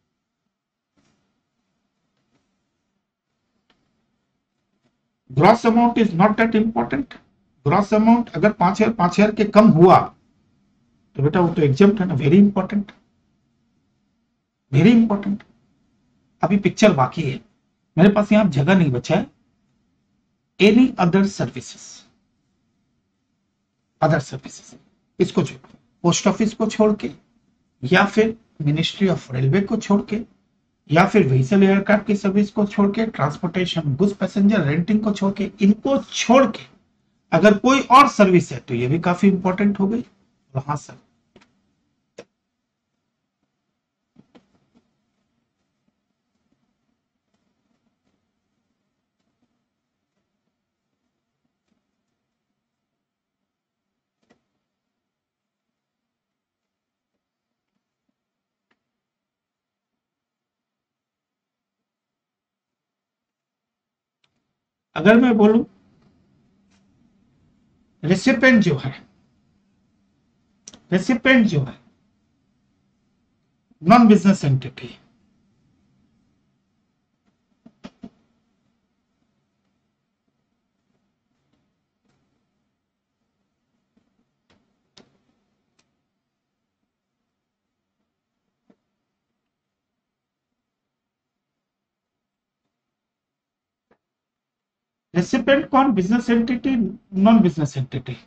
Gross amount is not that important. Gross amount अगर 5,000, 5,000 के कम हुआ तो बेटा वो तो एग्जेम्प्ट है ना, वेरी इंपॉर्टेंट, वेरी इंपॉर्टेंट। अभी पिक्चर बाकी है, मेरे पास यहां जगह नहीं बचा है। Any other services, other services इसको छोड़, पोस्ट ऑफिस को छोड़ के, या फिर मिनिस्ट्री ऑफ रेलवे को छोड़ के, या फिर व्हीकल एयरक्राफ्ट की सर्विस को छोड़ के, ट्रांसपोर्टेशन गुड्स पैसेंजर रेंटिंग को छोड़ के, इनको छोड़ के अगर कोई और सर्विस है तो ये भी काफी इंपॉर्टेंट हो गई। हाँ सर, अगर मैं बोलूं रेसिपेंट जो है, रेसिपेंट जो है नॉन बिजनेस एंटिटी, रेसिपेंट कौन, business entity non business entity?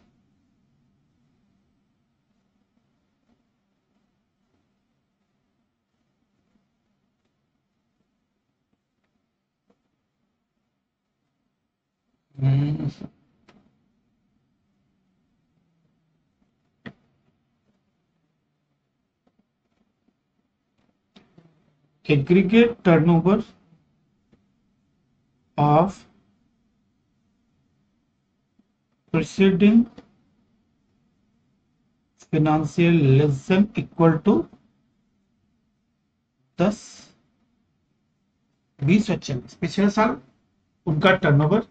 Aggregate turnover of preceding financial less than equal to 10, 20 और 40, पिछले साल उनका turnover.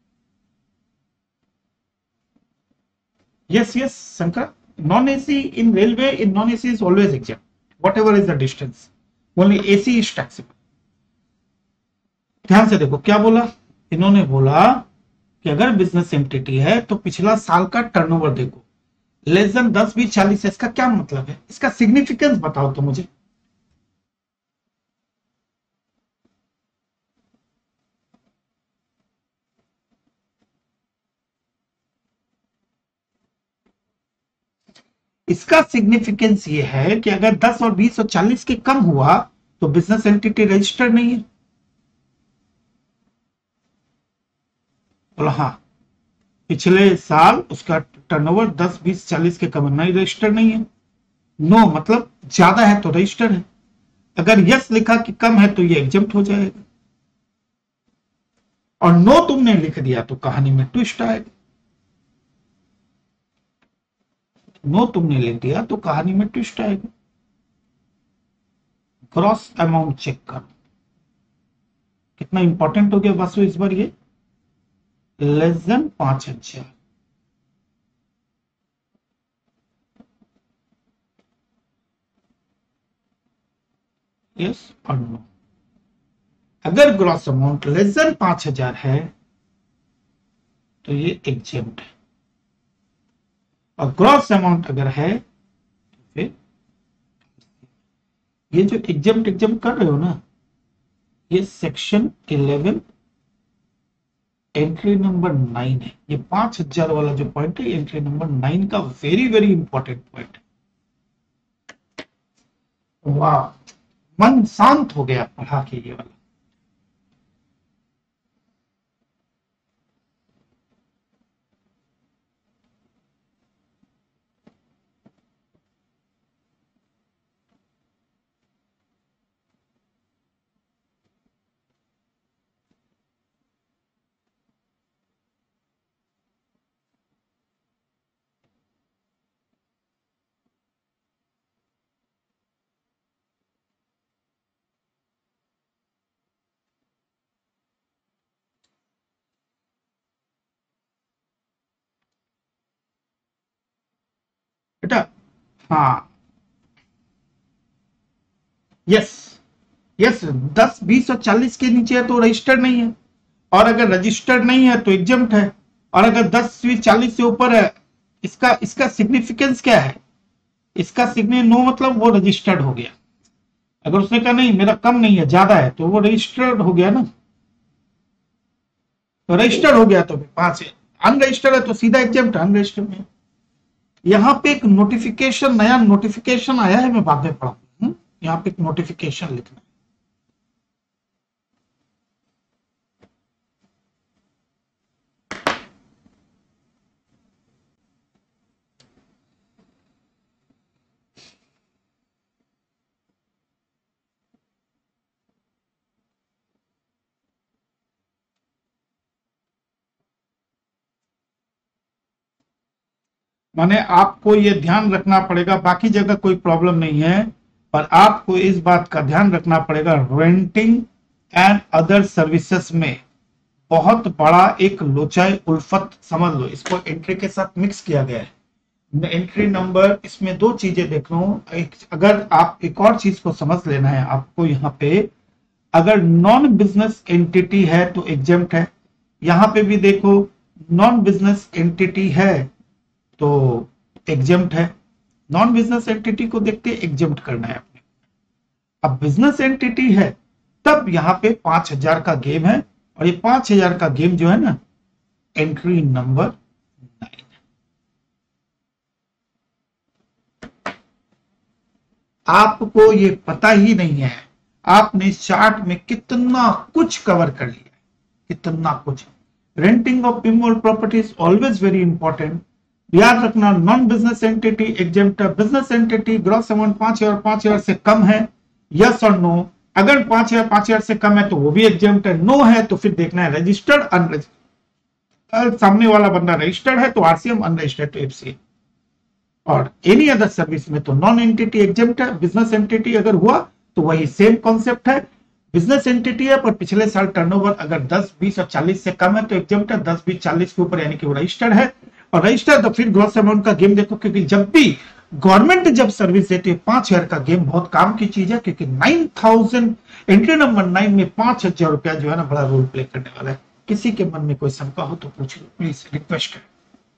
Yes, yes, Shankar. Non-AC in railway, in non-AC is always exempt, whatever is the distance. Only AC is taxable. ध्यान से देखो क्या बोला इन्होंने, बोला कि अगर बिजनेस एंटिटी है तो पिछला साल का टर्नओवर देखो, लेस देन 10, 20, 40। इसका क्या मतलब है, इसका सिग्निफिकेंस बताओ तो मुझे। इसका सिग्निफिकेंस ये है कि अगर 10 और 20 और 40 के कम हुआ तो बिजनेस एंटिटी रजिस्टर्ड नहीं है। बोला हाँ, पिछले साल उसका टर्नओवर 10, 20, 40 के कम नहीं, रजिस्टर्ड नहीं है। नो मतलब ज्यादा है तो रजिस्टर्ड है। अगर यस लिखा कि कम है तो ये एग्जेम्प्ट हो जाएगा, और नो तुमने लिख दिया तो कहानी में ट्विस्ट आएगा। नो तुमने लिख दिया तो कहानी में ट्विस्ट आएगा। ग्रॉस अमाउंट चेक करो, कितना इंपॉर्टेंट हो गया वासु इस बार ये, लेस देन 5,000। यस और नो। अगर ग्रॉस अमाउंट लेस देन 5,000 है तो ये एग्जेम्प्ट है, और ग्रॉस अमाउंट अगर है तो फिर ये जो एग्जेम्प्ट कर रहे हो ना, ये सेक्शन 11 एंट्री नंबर 9 है। ये 5,000 वाला जो पॉइंट है एंट्री नंबर 9 का वेरी वेरी इंपॉर्टेंट पॉइंट है। वाह, मन शांत हो गया पढ़ा के ये वाला। बेटा हाँ, यस यस, 10, 20 और 40 के नीचे है तो रजिस्टर्ड नहीं है, और अगर रजिस्टर्ड नहीं है तो एग्जेम्प्ट है, और अगर 10, 20, 40 से ऊपर है, इसका इसका सिग्निफिकेंस क्या है, इसका सिग्नि नो मतलब वो रजिस्टर्ड हो गया। अगर उसने कहा नहीं मेरा कम नहीं है ज्यादा है तो वो रजिस्टर्ड हो गया ना, तो रजिस्टर्ड हो गया तो 5 है, अनरजिस्टर्ड है तो सीधा एग्जेम्प्ट, अनरजिस्टर्ड में। यहाँ पे एक नोटिफिकेशन, नया नोटिफिकेशन आया है, मैं बाद में पढ़ाऊंगा। यहाँ पे एक नोटिफिकेशन लिखना है। माने आपको ये ध्यान रखना पड़ेगा, बाकी जगह कोई प्रॉब्लम नहीं है, पर आपको इस बात का ध्यान रखना पड़ेगा, रेंटिंग एंड अदर सर्विसेज में बहुत बड़ा एक लोचाई उल्फत समझ लो, इसको एंट्री के साथ मिक्स किया गया है। एंट्री नंबर, इसमें दो चीजें देख रहा हूं। अगर आप एक और चीज को समझ लेना है आपको, यहाँ पे अगर नॉन बिजनेस एंटिटी है तो एग्जेम्प्ट है। यहां पे भी देखो नॉन बिजनेस एंटिटी है तो एग्जेम्प्ट है। नॉन बिजनेस एंटिटी को देखते एग्जेम्प्ट करना है आपने। अब बिजनेस एंटिटी है तब यहां पे 5000 का गेम है, और ये 5000 का गेम जो है ना, एंट्री नंबर 9। आपको ये पता ही नहीं है आपने चार्ट में कितना कुछ कवर कर लिया, कितना कुछ। Renting of immovable property is always very important. याद रखना, नॉन बिजनेस एंटिटी एग्जेम्प्ट है, बिजनेस एंटिटी ग्रॉस अमाउंट 5000 से कम है, यस और नो। अगर 5000 से कम है तो वो भी एग्जेम्प्ट है, नो है तो फिर देखना है रजिस्टर्ड अनरजिस्टर्ड। सामने वाला बंदा रजिस्टर्ड है तो आरसीएम, अनरजिस्टर्ड तो एफसीए। और एनी अदर सर्विस में तो नॉन एंटिटी एग्जेम्प्ट है। बिजनेस एंटिटी अगर हुआ तो वही सेम कॉन्सेप्ट है, बिजनेस एंटिटी है पर पिछले साल टर्नओवर अगर 10, 20 और 40 से कम है तो एग्जेम्प्ट है, 10, 20, 40 के ऊपर यानी कि वो रजिस्टर्ड है। और रजिस्टर्ड तो फिर ग्रॉस अमाउंट का गेम देखो, क्योंकि जब भी गवर्नमेंट जब सर्विस देती है 5000 का गेम बहुत काम की चीज है, क्योंकि 9000 एंट्री नंबर 9 में 5000 रुपया जो है ना बड़ा रोल प्ले करने वाला है। किसी के मन में कोई शंका हो तो पूछ लो प्लीज, रिक्वेस्ट है।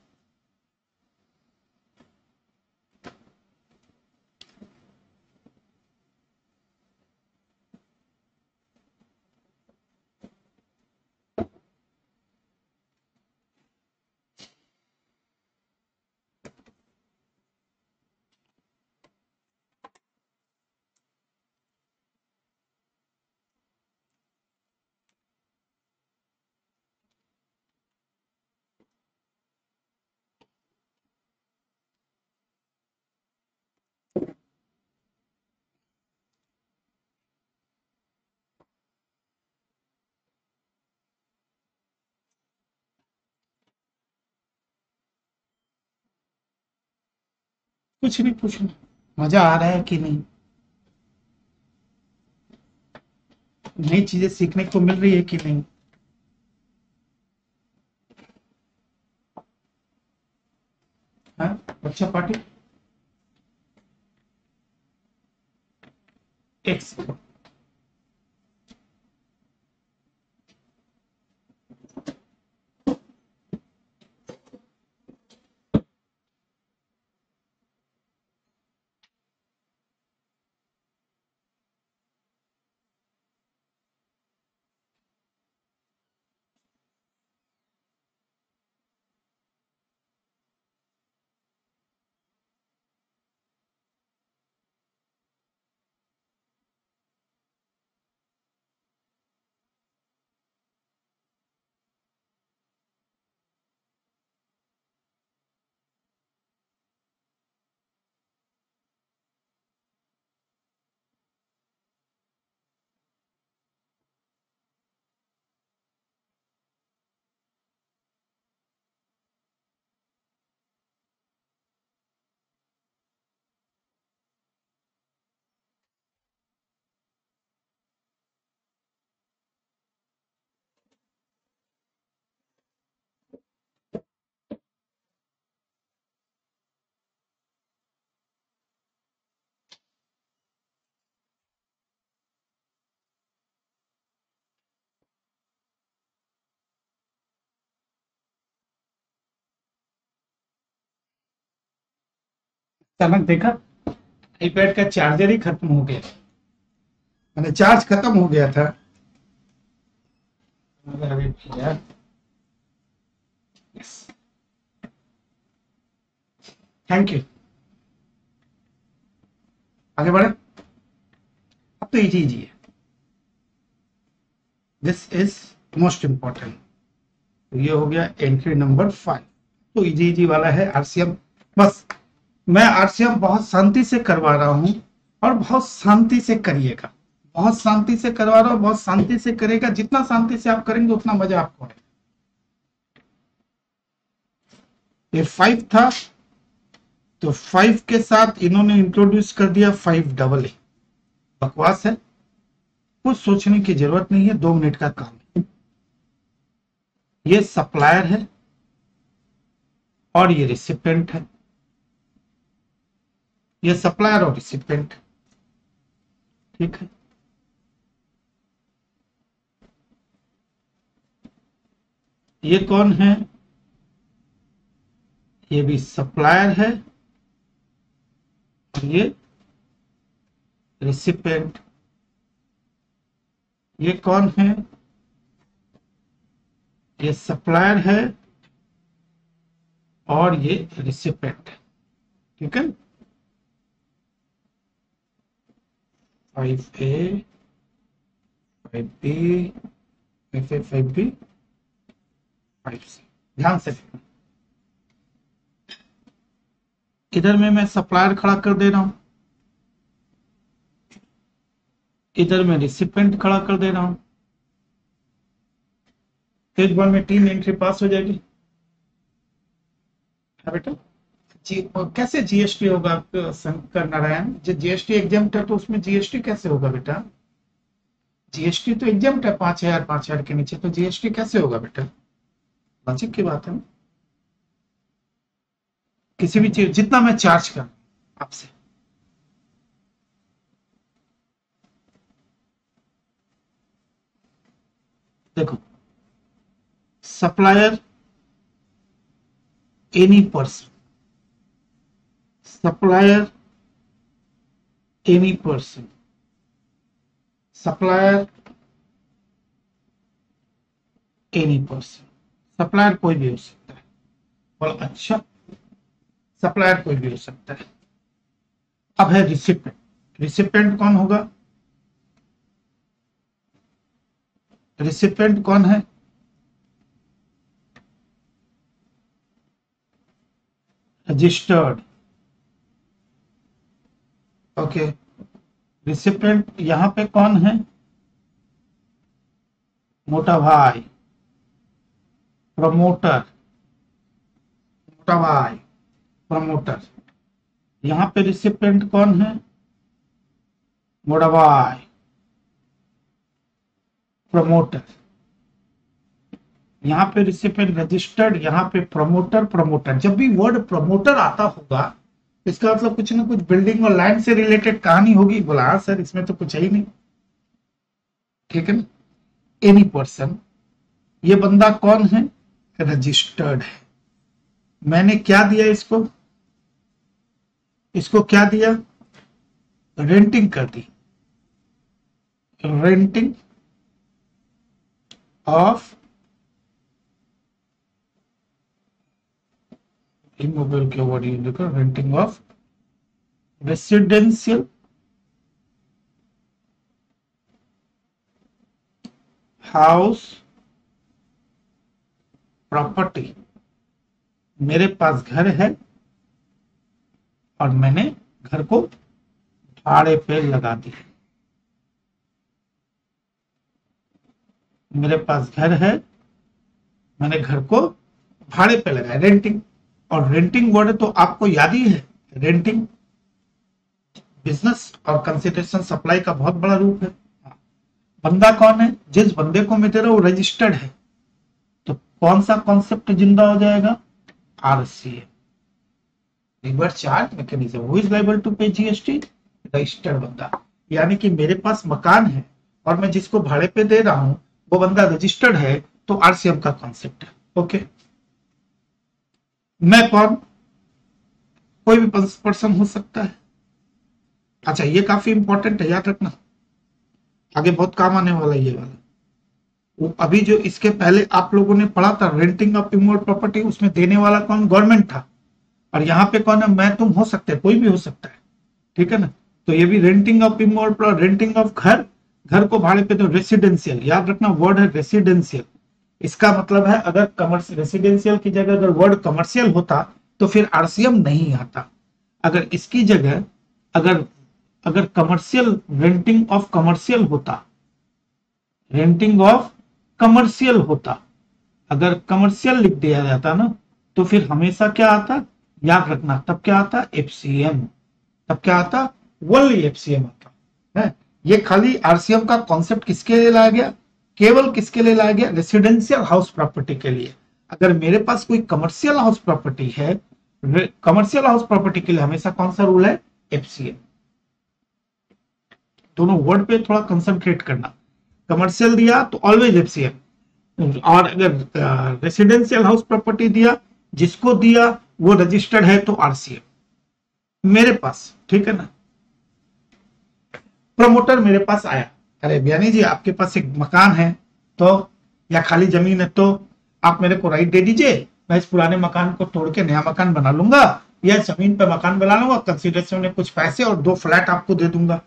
कुछ नहीं पूछना, मजा आ रहा है कि नहीं, नई चीजें सीखने को मिल रही है कि नहीं। हाँ, बच्चा पार्टी एक्स। अचानक देखा आईपैड का चार्जर ही खत्म हो गया, मैंने चार्ज खत्म हो गया था। अरे भैया, थैंक यू। आगे बढ़े, अब तो इजी इजी है। This is most important. तो ये हो गया एंट्री नंबर 5। तो इजी इजी वाला है आरसीएम। बस मैं आरसीएम बहुत शांति से करवा रहा हूं, और बहुत शांति से करिएगा, बहुत शांति से करवा रहा हूं, बहुत शांति से करेगा। जितना शांति से आप करेंगे उतना मजा आपको आएगा। ये 5 था तो 5 के साथ इन्होंने इंट्रोड्यूस कर दिया 5AA। बकवास है, कुछ सोचने की जरूरत नहीं है, 2 मिनट का काम है। ये सप्लायर है और ये रिसिपेंट है। ये सप्लायर और रिसिपेंट, ठीक है। ये कौन है? ये भी सप्लायर है और ये रिसिपेंट। ये कौन है? ये सप्लायर है और ये रिसिपेंट, ठीक है। 5A 5B 5A 5B 5C, ध्यान से देखना। इधर में मैं सप्लायर खड़ा कर दे रहा हूं, इधर में रिसिपेंट खड़ा कर दे रहा हूं। एक बार में 3 एंट्री पास हो जाएगी। हाँ बेटा जी, कैसे जीएसटी होगा शंकर नारायण? जो जीएसटी एग्जाम्प्ट है तो उसमें जीएसटी कैसे होगा बेटा? जीएसटी तो एग्जाम्प्ट है 5,000 के नीचे, तो जीएसटी कैसे होगा बेटा? लॉजिक की बात है ना। किसी भी चीज जितना मैं चार्ज कर आपसे, देखो supplier any person, supplier any person, supplier any person, supplier कोई भी हो सकता है। बोल अच्छा, सप्लायर कोई भी हो सकता है। अब है रिसिपेंट। रिसिपेंट कौन होगा? रिसिपेंट कौन है? Registered, okay. रिसिपेंट यहां पे कौन है? मोटा भाई, प्रमोटर, मोटा भाई प्रमोटर। यहां पे रिसिपेंट कौन है? मोटा भाई प्रमोटर। यहां पे रिसिपेंट रजिस्टर्ड, यहां पे प्रमोटर प्रमोटर। जब भी वर्ड प्रमोटर आता होगा इसका मतलब कुछ ना कुछ बिल्डिंग और लैंड से रिलेटेड कहानी होगी। बोला हाँ सर, इसमें तो कुछ है ही नहीं, ठीक है ना। एनी पर्सन, ये बंदा कौन है? रजिस्टर्ड है। मैंने क्या दिया इसको? इसको क्या दिया? रेंटिंग कर दी, रेंटिंग ऑफ इमोबाइल के वर्ड यूज देखो, renting of residential house property. मेरे पास घर है और मैंने घर को भाड़े पे लगा दिया। मेरे पास घर है, मैंने घर को भाड़े पे लगाया, रेंटिंग। और रेंटिंग वर्ड तो आपको याद ही है, रेंटिंग बिजनेस और कंसिडरेशन सप्लाई का बहुत बड़ा रूप है। बंदा कौन है? जिस बंदे को मैं दे रहा हूं वो रजिस्टर्ड है, तो कौन सा कॉन्सेप्ट जिंदा हो जाएगा? RCA, reverse charge mechanism. Who is liable to pay GST? Registered बंदा। यानी कि मेरे पास मकान है और मैं जिसको भाड़े पे दे रहा हूं वो बंदा रजिस्टर्ड है, तो आरसीएम का कॉन्सेप्ट है, ओके। मैं कौन? कोई भी पर्सन हो सकता है। अच्छा, ये काफी इंपॉर्टेंट है, याद रखना, आगे बहुत काम आने वाला ये वाला। वो अभी जो इसके पहले आप लोगों ने पढ़ा था रेंटिंग ऑफ इमोबल प्रॉपर्टी, उसमें देने वाला कौन? गवर्नमेंट था। और यहाँ पे कौन है? मैं तुम हो सकते हैं, कोई भी हो सकता है, ठीक है ना। तो ये भी renting of immovable, renting of घर, घर को भाड़े पे दो, रेसिडेंशियल। याद रखना वर्ड है रेसिडेंशियल। इसका मतलब है अगर कमर्शियल, रेसिडेंशियल की जगह अगर वर्ड कमर्शियल होता तो फिर आरसीएम नहीं आता। अगर इसकी जगह अगर कमर्शियल, रेंटिंग ऑफ कमर्शियल होता, रेंटिंग ऑफ कमर्शियल होता, अगर कमर्शियल लिख दिया जाता ना तो फिर हमेशा क्या आता? याद रखना, तब क्या आता? एफसीएम। तब क्या आता? वनली एफसीएम आता है। ये खाली आरसीएम का कॉन्सेप्ट किसके लिए लाया गया? केवल किसके लिए लाया गया? रेसिडेंशियल हाउस प्रॉपर्टी के लिए। अगर मेरे पास कोई कमर्शियल हाउस प्रॉपर्टी है, कमर्शियल हाउस प्रॉपर्टी के लिए हमेशा कौन सा रूल है? एफसीए। दोनों वर्ड पे थोड़ा कंसंट्रेट करना। कमर्शियल दिया तो ऑलवेज एफसीए, और अगर रेसिडेंशियल हाउस प्रॉपर्टी दिया, जिसको दिया वो रजिस्टर्ड है तो आरसीए। मेरे पास, ठीक है ना, प्रमोटर मेरे पास आया, अरे बयानी जी आपके पास एक मकान है तो, या खाली जमीन है तो आप मेरे को राइट दे दीजिए, मैं इस पुराने मकान को तोड़ के नया मकान बना लूंगा, या जमीन पे मकान बना लूंगा, कंसिडरेशन में कुछ पैसे और 2 फ्लैट आपको दे दूंगा।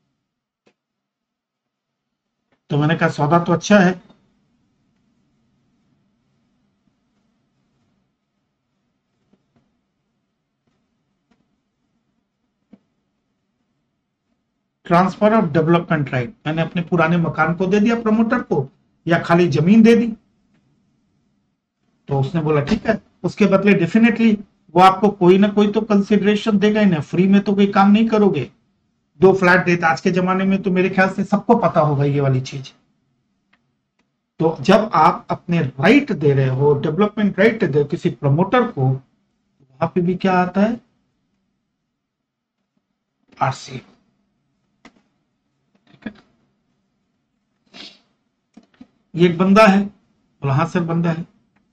तो मैंने कहा सौदा तो अच्छा है। ट्रांसफर ऑफ डेवलपमेंट राइट, मैंने अपने पुराने मकान को दे दिया प्रमोटर को, या खाली जमीन दे दी। तो उसने बोला ठीक है, उसके बदले डेफिनेटली वो आपको कोई ना कोई तो कंसिडरेशन देगा ही ना, फ्री में तो कोई काम नहीं करोगे। 2 फ्लैट देता, आज के जमाने में तो मेरे ख्याल से सबको पता होगा ये वाली चीज। तो जब आप अपने राइट दे रहे हो, डेवलपमेंट राइट दे किसी प्रमोटर को, वहां पे भी क्या आता है? आरसी। ठीक है, ये एक बंदा है, बोला हाँ सर बंदा है।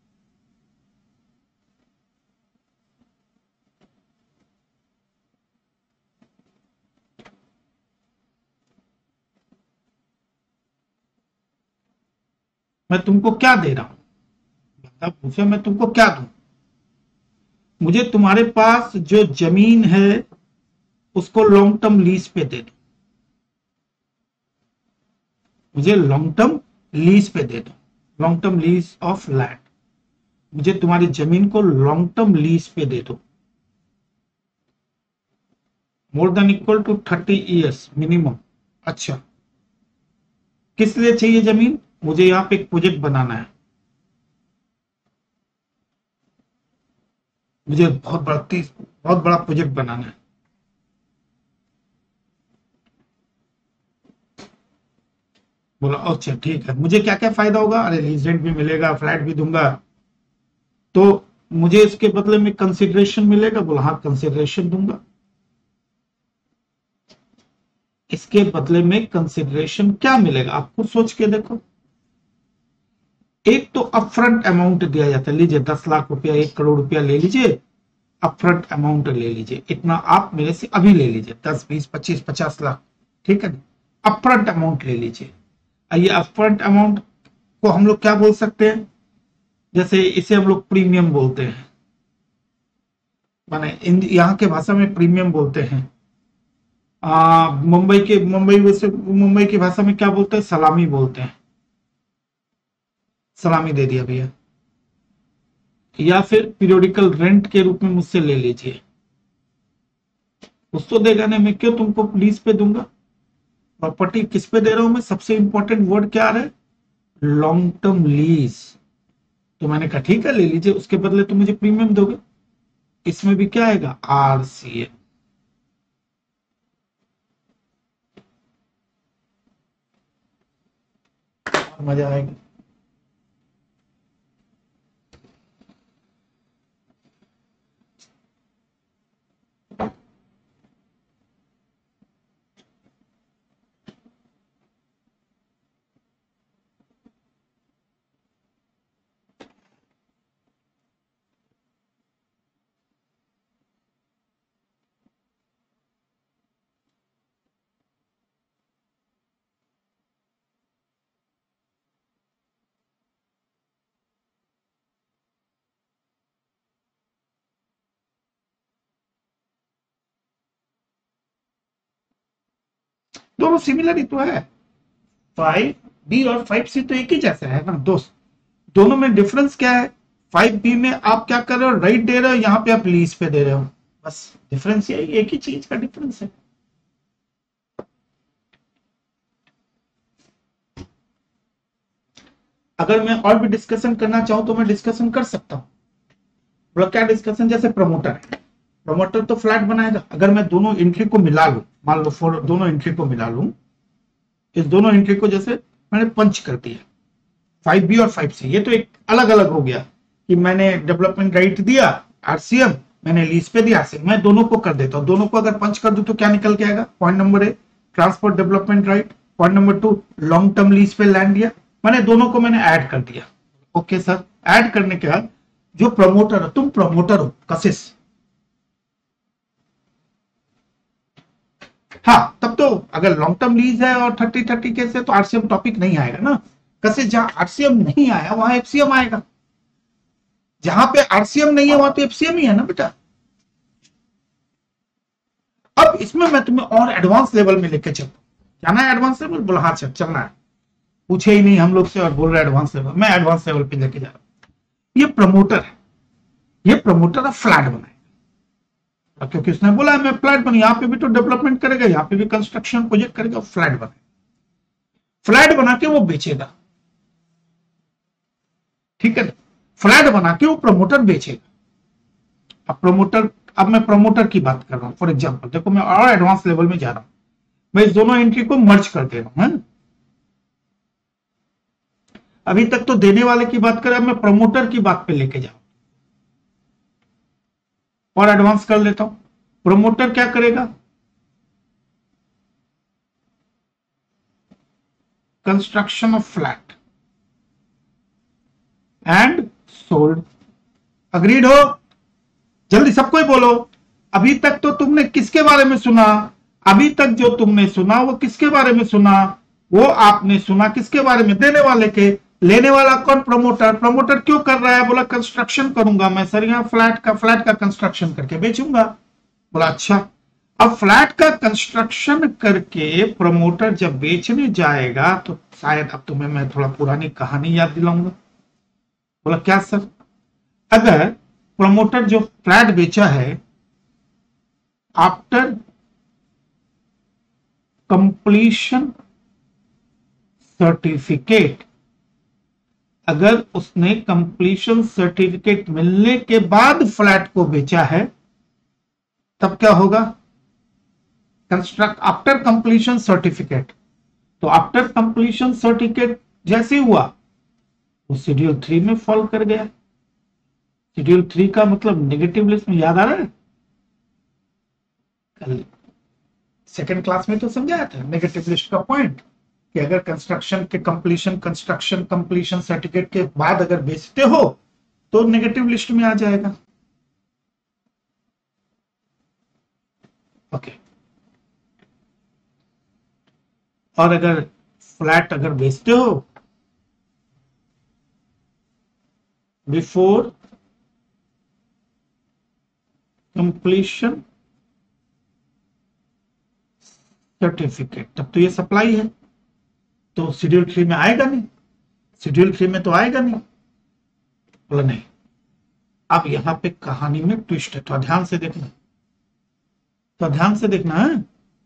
मैं तुमको क्या दे रहा हूं? बंदा पूछे मैं तुमको क्या दूं? मुझे तुम्हारे पास जो जमीन है उसको लॉन्ग टर्म लीज पे दे दो, मुझे लॉन्ग टर्म लीज पे दे दो, long term lease of land, मुझे तुम्हारी जमीन को लॉन्ग टर्म लीज पे दे दो, more than equal to 30 years minimum. अच्छा, किस लिए चाहिए जमीन? मुझे यहां पे एक प्रोजेक्ट बनाना है, मुझे बहुत बड़ा प्रोजेक्ट बनाना है। बोला अच्छा ठीक है, मुझे क्या क्या फायदा होगा? अरे लीज रेंट भी मिलेगा, फ्लैट भी दूंगा, तो मुझे इसके बदले में कंसिडरेशन मिलेगा? बोला हाँ कंसिडरेशन दूंगा। इसके बदले में कंसिडरेशन क्या मिलेगा? आप खुद सोच के देखो। एक तो अपफ्रंट अमाउंट दिया जाता है, लीजिए 10 लाख रुपया, 1 करोड़ रुपया ले लीजिए, अपफ्रंट अमाउंट ले लीजिए, इतना आप मेरे से अभी ले लीजिए, 10 20 25 50 लाख, ठीक है ना, अपफ्रंट अमाउंट ले लीजिए। ये अपफ्रंट अमाउंट को हम लोग क्या बोल सकते हैं? जैसे इसे हम लोग प्रीमियम बोलते हैं, माने यहाँ के भाषा में प्रीमियम बोलते हैं। मुंबई की भाषा में क्या बोलते हैं? सलामी बोलते हैं, सलामी दे दिया भैया। या फिर पीरियोडिकल रेंट के रूप में मुझसे ले लीजिए, उसको देगा नहीं, मैं क्यों तुमको लीज पे दूंगा? प्रॉपर्टी किस पे दे रहा हूं मैं? सबसे इंपॉर्टेंट वर्ड क्या आ रहा है? Long term lease. तो मैंने कहा ठीक है ले लीजिए, उसके बदले तो मुझे प्रीमियम दोगे। इसमें भी क्या आएगा? आरसीए। मजा आएगा। दोनों सिमिलर ही तो है, 5B और 5C तो एक ही जैसा है ना दोस्त। दोनों में डिफरेंस क्या है? 5B में आप क्या कर रहे हो? राइट दे रहे हो, यहाँ पे आप लीज पे दे रहे हो, बस डिफरेंस यही, एक ही चीज का डिफरेंस है। अगर मैं और भी डिस्कशन करना चाहूं तो मैं डिस्कशन कर सकता हूं। बोला क्या डिस्कशन? जैसे प्रमोटर है, प्रमोटर तो फ्लैट बनाएगा, अगर मैं दोनों एंट्री को मिला लूं, मान लो दोनों एंट्री को मिला लूं, इस दोनों एंट्री को जैसे मैंने पंच कर दिया, 5B और 5C, ये तो एक अलग अलग हो गया कि मैंने डेवलपमेंट राइट दिया आरसीएम, मैंने लीज पे दिया आरसीएम, मैं दोनों को कर देता हूं। दोनों को अगर पंच कर दूं तो क्या निकल के आएगा? Point number A transport development right, point number 2 long term lease पे लैंड दिया। मैंने दोनों को मैंने ऐड कर दिया। ओके सर, ऐड करने के बाद जो प्रमोटर हो, तुम प्रमोटर हो कशिश, हाँ, तब तो अगर लॉन्ग टर्म लीज है और 30-30 केस है तो आरसीएम टॉपिक नहीं आएगा ना। कशिश जहां आरसीएम नहीं आया वहां एफसीएम आएगा, जहां पे आरसीएम नहीं है वहां तो एफसीएम ही है ना बेटा। अब इसमें मैं तुम्हें और एडवांस लेवल में लेके चलता हूं। जाना है एडवांस लेवल? बोला हाँ चलना है। पूछे ही नहीं हम लोग से और बोल रहे एडवांस लेवल। मैं एडवांस लेवल पे लेके जा रहा हूं। ये प्रमोटर है, ये प्रमोटर फ्लैट बनाएगा, क्योंकि उसने बोला मैं फ्लैट बना, यहां पे भी तो डेवलपमेंट करेगा, यहां पे भी कंस्ट्रक्शन प्रोजेक्ट करेगा, फ्लैट बनाएगा। फ्लैट बना के वो बेचेगा, ठीक है। फ्लैट बना के वो प्रमोटर बेचेगा। अब मैं प्रमोटर की बात कर रहा हूं। फॉर एग्जांपल देखो, मैं और एडवांस लेवल में जा रहा हूं। मैं इस दोनों एंट्री को मर्ज कर दे रहा हूं। अभी तक तो देने वाले की बात करें, अब मैं प्रमोटर की बात पे लेके जाऊं और एडवांस कर लेता हूं। प्रमोटर क्या करेगा? Construction of flat and sold. Agreed हो? जल्दी सबको ही बोलो। अभी तक तो तुमने किसके बारे में सुना? अभी तक जो तुमने सुना वो किसके बारे में सुना? वो आपने सुना किसके बारे में? देने वाले के। लेने वाला कौन? प्रमोटर। प्रमोटर क्यों कर रहा है? बोला कंस्ट्रक्शन करूंगा मैं सर, यहाँ फ्लैट का कंस्ट्रक्शन करके बेचूंगा। बोला अच्छा। अब फ्लैट का कंस्ट्रक्शन करके प्रमोटर जब बेचने जाएगा तो शायद अब तुम्हें मैं थोड़ा पुरानी कहानी याद दिलाऊंगा। बोला क्या सर? अगर प्रमोटर जो फ्लैट बेचा है, आफ्टर कंप्लीशन सर्टिफिकेट, अगर उसने कंप्लीशन सर्टिफिकेट मिलने के बाद फ्लैट को बेचा है, तब क्या होगा? Construct after completion certificate. तो आफ्टर कंप्लीशन सर्टिफिकेट जैसे हुआ वो शेड्यूल 3 में फॉल कर गया। शेड्यूल 3 का मतलब नेगेटिव लिस्ट में, याद आ रहा है? कल सेकेंड क्लास में तो समझाया था नेगेटिव लिस्ट का पॉइंट, कि अगर कंस्ट्रक्शन कंप्लीशन सर्टिफिकेट के बाद अगर बेचते हो तो नेगेटिव लिस्ट में आ जाएगा। ओके। और अगर फ्लैट अगर बेचते हो बिफोर कंप्लीशन सर्टिफिकेट, तब तो ये सप्लाई है, तो शेड्यूल 3 में आएगा नहीं। शेड्यूल 3 में तो आएगा नहीं। बोला नहीं। अब यहां पे कहानी में ट्विस्ट है, तो ध्यान से देखना, तो ध्यान से देखना है।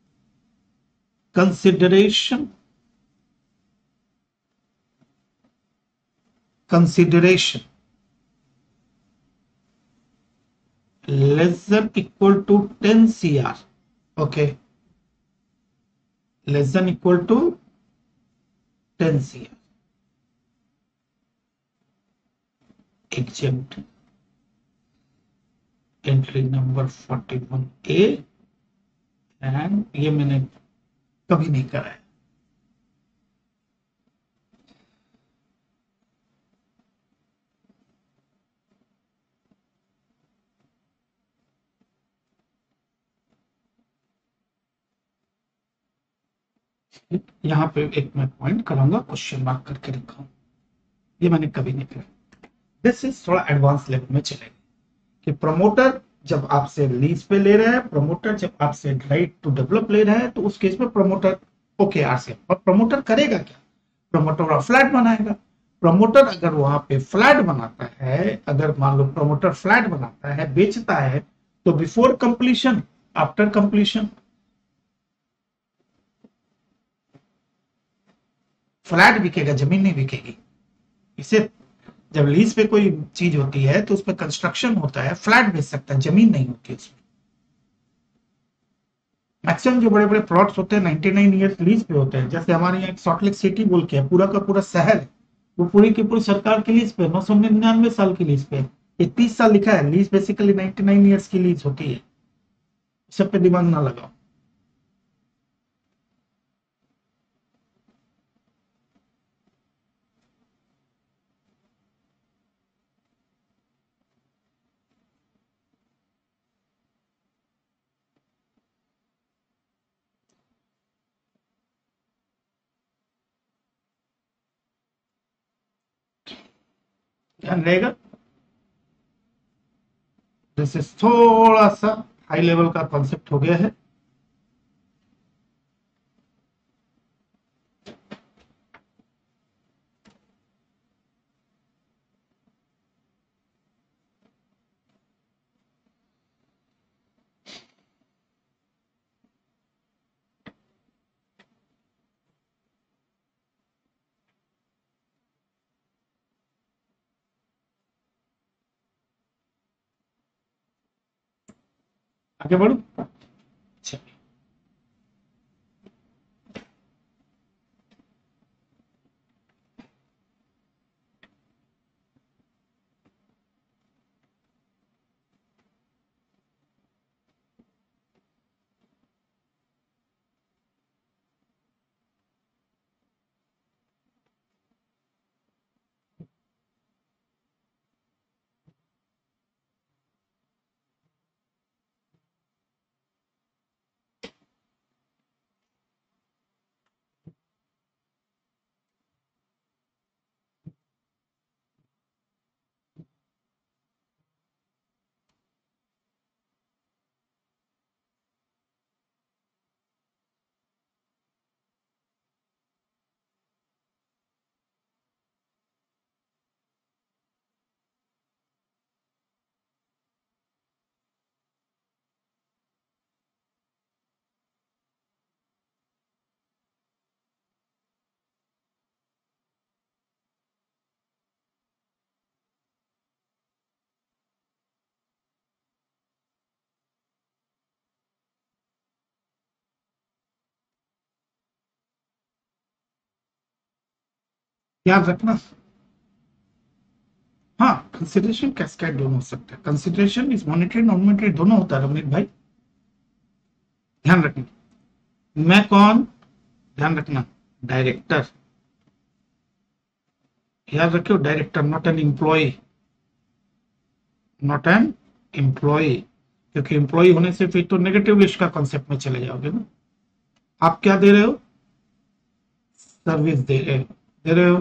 Consideration less than equal to 10 CR। Okay, less than equal to 10 CR exempt entry number 41A, and ये मैंने कभी नहीं करा है। यहां पे एक मैं पॉइंट करूंगा, क्वेश्चन मार्क करके रखा हूं, ये मैंने कभी नहीं करा। दिस इज थोड़ा एडवांस लेवल में चलेगा कि प्रमोटर जब आपसे लीज पे ले रहा है, प्रमोटर जब आपसे राइट टू डेवलप ले रहा है, तो उस केस में प्रमोटर ओके आरसीएम। और प्रमोटर करेगा क्या? प्रमोटर फ्लैट बनाएगा। प्रमोटर अगर वहां पे फ्लैट बनाता है, अगर मान लो प्रमोटर फ्लैट बनाता है, बेचता है, तो before completion, after completion, flat बिकेगा, जमीन नहीं बिकेगी। इसे जब लीज पे कोई चीज होती है तो उसमें कंस्ट्रक्शन होता है, फ्लैट बेच सकता है, जमीन नहीं होती उसमें। मैक्सिमम जो बड़े बड़े प्लॉट्स होते हैं 99 ईयर्स लीज पे होते हैं। जैसे हमारे यहाँ एक सॉल्ट लेक सिटी बोल के है, पूरा का पूरा शहर है, वो पूरी की पूरी सरकार की लीज पे 999 साल की लीज पे। ये 30 साल लिखा है, लीज बेसिकली 99 ईयर्स की लीज होती है। सब पे दिमाग ना लगाओ। ध्यान रहेगा। जैसे थोड़ा सा हाई लेवल का कॉन्सेप्ट हो गया है। आगे बढ़ो। अच्छा, याद रखना। हाँ, कंसिडरेशन कैस्केड दोनों हो सकता है। Consideration is monetary non monetary दोनों होता है रमनीत भाई। ध्यान रखना। मैं कौन? ध्यान रखना। डायरेक्टर। याद रखियो, director not an employ. Not an employ. क्योंकि एम्प्लॉय होने से फिर तो नेगेटिव लिस्ट का कॉन्सेप्ट में चले जाओगे ना। आप क्या दे रहे हो? सर्विस दे रहे हो।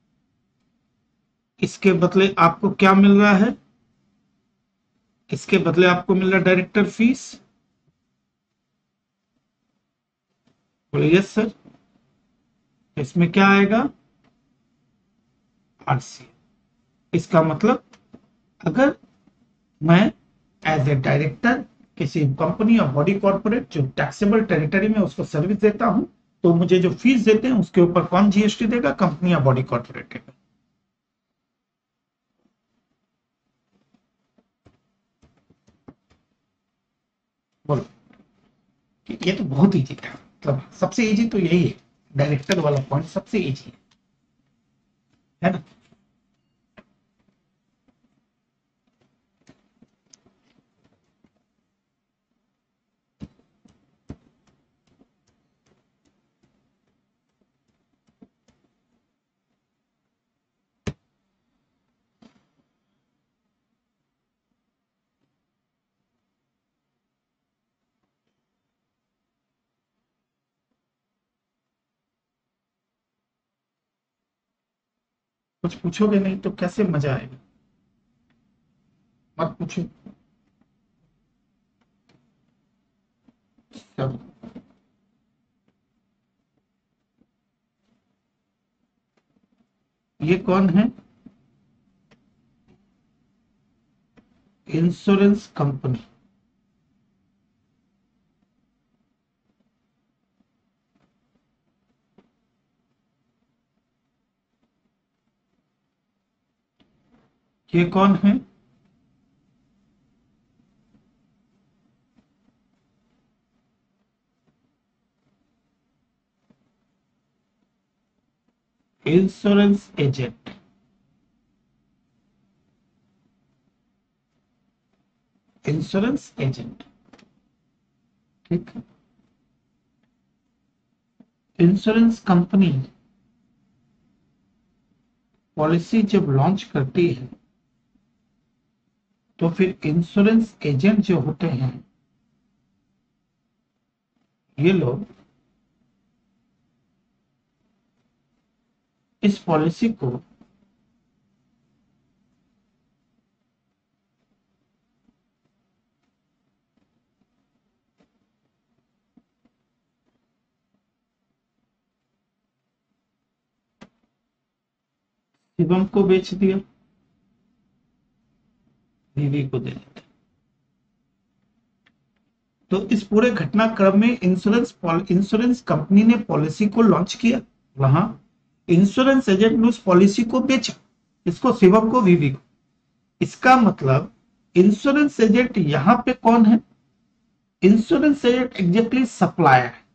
इसके बदले आपको क्या मिल रहा है? इसके बदले आपको मिल रहा है डायरेक्टर फीस। बोले यस सर। इसमें क्या आएगा? आरसी। इसका मतलब, अगर मैं एज ए डायरेक्टर किसी कंपनी या बॉडी कॉर्पोरेट जो टैक्सेबल टेरिटरी में उसको सर्विस देता हूं, तो मुझे जो फीस देते हैं उसके ऊपर कौन जीएसटी देगा? कंपनी या बॉडी कॉर्पोरेट देगा। बोलो। ये तो बहुत इजी था, मतलब सबसे इजी तो यही है। डायरेक्टर वाला पॉइंट सबसे इजी है ना। कुछ पूछोगे नहीं तो कैसे मजा आएगा? मत पूछो। चलो। ये कौन है? Insurance company. ये कौन है? Insurance agent. इंश्योरेंस एजेंट, ठीक है। इंश्योरेंस कंपनी पॉलिसी जब लॉन्च करती है तो फिर इंश्योरेंस एजेंट जो होते हैं ये लोग इस पॉलिसी को शिवम को बेच दिया, बीवी को दे देते। तो इस पूरे घटनाक्रम में इंश्योरेंस कंपनी ने पॉलिसी को लॉन्च किया, वहां इंश्योरेंस एजेंट ने उस पॉलिसी को बेचा, इसको शिवम को, बीवी को। इसका मतलब इंश्योरेंस एजेंट यहां पे कौन है? इंश्योरेंस एजेंट एग्जैक्टली सप्लायर है,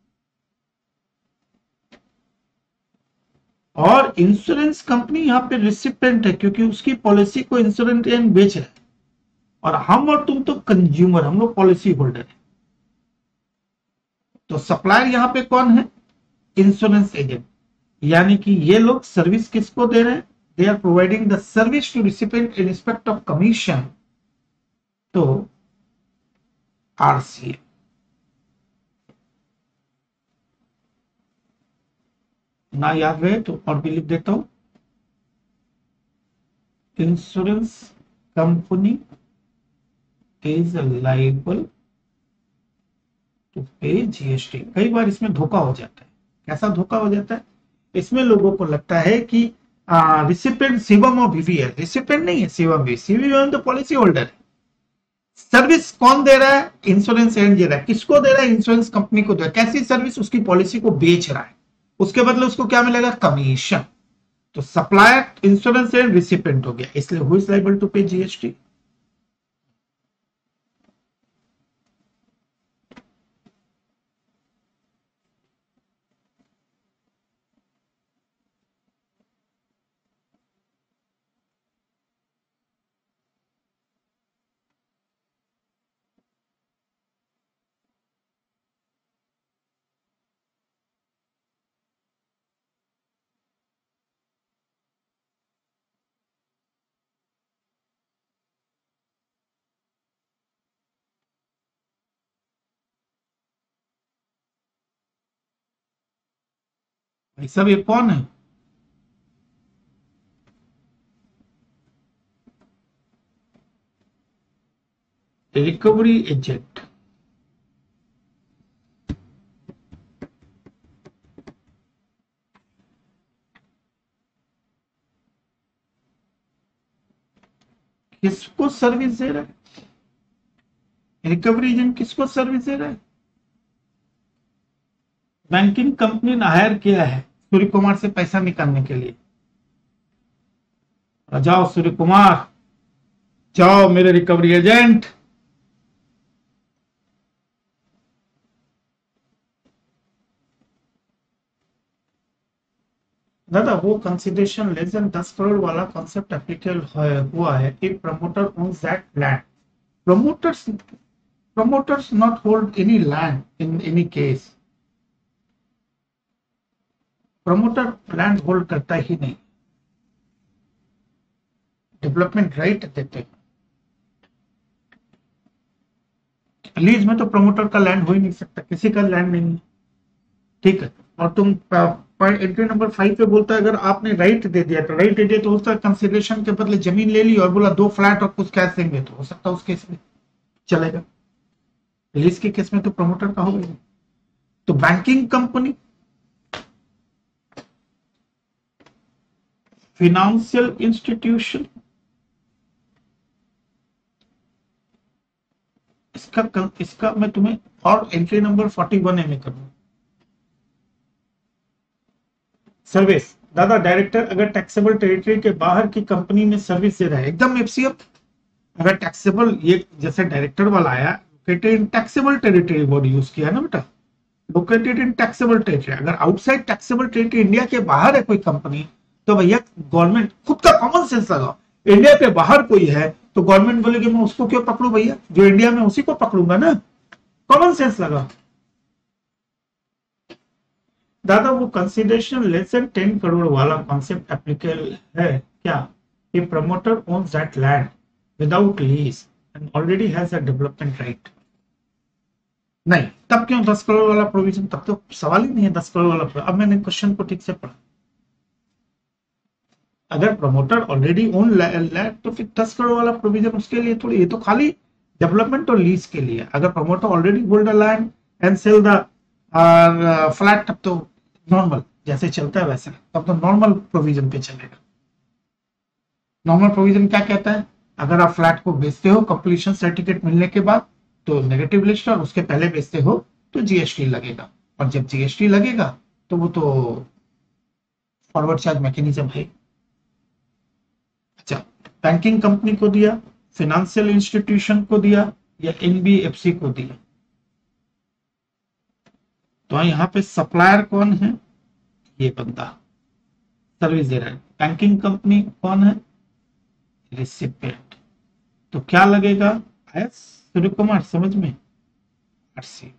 और इंश्योरेंस कंपनी यहां पे रिसिपेंट है, क्योंकि उसकी पॉलिसी को इंश्योरेंस एजेंट बेच रहा है, और हम और तुम तो कंज्यूमर, हम लोग पॉलिसी होल्डर है। तो सप्लायर यहां पे कौन है? Insurance agent. यानी कि ये लोग सर्विस किसको दे रहे हैं? They are providing the service to recipient in respect of commission तो आरसीए। ना याद रहे तो और भी लिख देता हूं, insurance company is liable to pay GST. कई बार इसमें धोखा हो जाता है। कैसा धोखा हो जाता है? इसमें लोगों को लगता है कि रिसिपेंट शिवम और बीवी है, रिसिपेंट नहीं है शिवम भी, शिवम तो पॉलिसी होल्डर है। सर्विस कौन दे रहा है? इंश्योरेंस एजेंट दे रहा है। किसको दे रहा है? इंश्योरेंस कंपनी को दे रहा है। कैसी सर्विस? उसकी पॉलिसी को बेच रहा है, उसके बदले उसको क्या मिलेगा? कमीशन। तो सप्लायर इंश्योरेंस एजेंट रिसिपेंट हो गया, इसलिए who is liable to pay GST? भाई साहब ये कौन है? Recovery agent. किसको सर्विस दे रहा है? रिकवरी एजेंट किसको सर्विस दे रहा है? बैंकिंग कंपनी ने हायर किया है सूर्य कुमार से पैसा निकालने के लिए। जाओ सूर्य कुमार, जाओ मेरे रिकवरी एजेंट। दादा वो कंसिडरेशन लेस देन 10 करोड़ वाला कॉन्सेप्ट एप्लीकेबल हुआ है if promoter owns that land. promoters not hold any land in any case। Promoter land hold करता ही नहीं, डेवलपमेंट राइट देते हैं। लीज में तो प्रमोटर का लैंड हो ही नहीं सकता, किसी का लैंड नहीं है, ठीक है। और तुम एंट्री नंबर 5 पे बोलता है अगर आपने राइट दे दिया तो राइट दे दिया तो हो सकता है कंसिडरेशन के बदले जमीन ले ली और बोला 2 फ्लैट और कुछ कैश देंगे, तो हो सकता है उस केस में चलेगा। लीज के केस में तो प्रमोटर का होगा। तो बैंकिंग कंपनी, फिनेंशियल इंस्टीट्यूशन, इसका मैं तुम्हें और एंट्री नंबर 41 में करूंगा। सर्विस दादा डायरेक्टर अगर टैक्सेबल टेरिटरी के बाहर की कंपनी में सर्विस दे रहा है, एकदम एफसीएफ। अगर टैक्सेबल, ये जैसे डायरेक्टर वाला आया, located in taxable territory word use किया ना बेटा, लोकेटेड इन टैक्सेबल टेरिटरी। अगर आउटसाइड टैक्सेबल टेरिटरी, इंडिया के बाहर है कोई कंपनी, तो भैया गवर्नमेंट खुद का कॉमन सेंस लगाओ, इंडिया के बाहर कोई है तो गवर्नमेंट बोलेगी मैं उसको क्यों पकड़ू भैया, जो इंडिया में उसी को पकड़ूंगा ना। कॉमन सेंस लगा। दादा वो कंसिडरेशन लेस देन 10 करोड़ वाला कॉन्सेप्ट एप्लीकेबल है क्या? A promoter owns that land without lease and already has a development right. नहीं, तब क्यों 10 करोड़ वाला प्रोविजन? तब तो सवाल ही नहीं है 10 करोड़ वाला। अब मैंने क्वेश्चन को ठीक से पढ़ा। अगर प्रमोटर ऑलरेडी ओन लैंड तो फिर 10 करोड़ वाला प्रोविजन उसके लिए थोड़ी, ये तो खाली डेवलपमेंट और लीज के लिए। अगर promoter already hold a land and sell the flat, तब तो नॉर्मल जैसे चलता है वैसे, तब तो नॉर्मल प्रोविजन पे चलेगा। नॉर्मल प्रोविजन क्या कहता है? अगर आप फ्लैट को बेचते हो कंप्लीशन सर्टिफिकेट मिलने के बाद तो नेगेटिव लिस्ट, और उसके पहले बेचते हो तो जीएसटी लगेगा, और जब जीएसटी लगेगा तो वो तो फॉरवर्ड चार्ज मैकेनिज्म है। अच्छा, बैंकिंग कंपनी को दिया, फाइनेंशियल इंस्टीट्यूशन को दिया, या एनबीएफसी को दिया? तो यहाँ पे सप्लायर कौन है? ये बंदा सर्विस दे रहा है। बैंकिंग कंपनी कौन है? रिसिपिएंट। तो क्या लगेगा? एस सूर्य कुमार, समझ में? आरसी।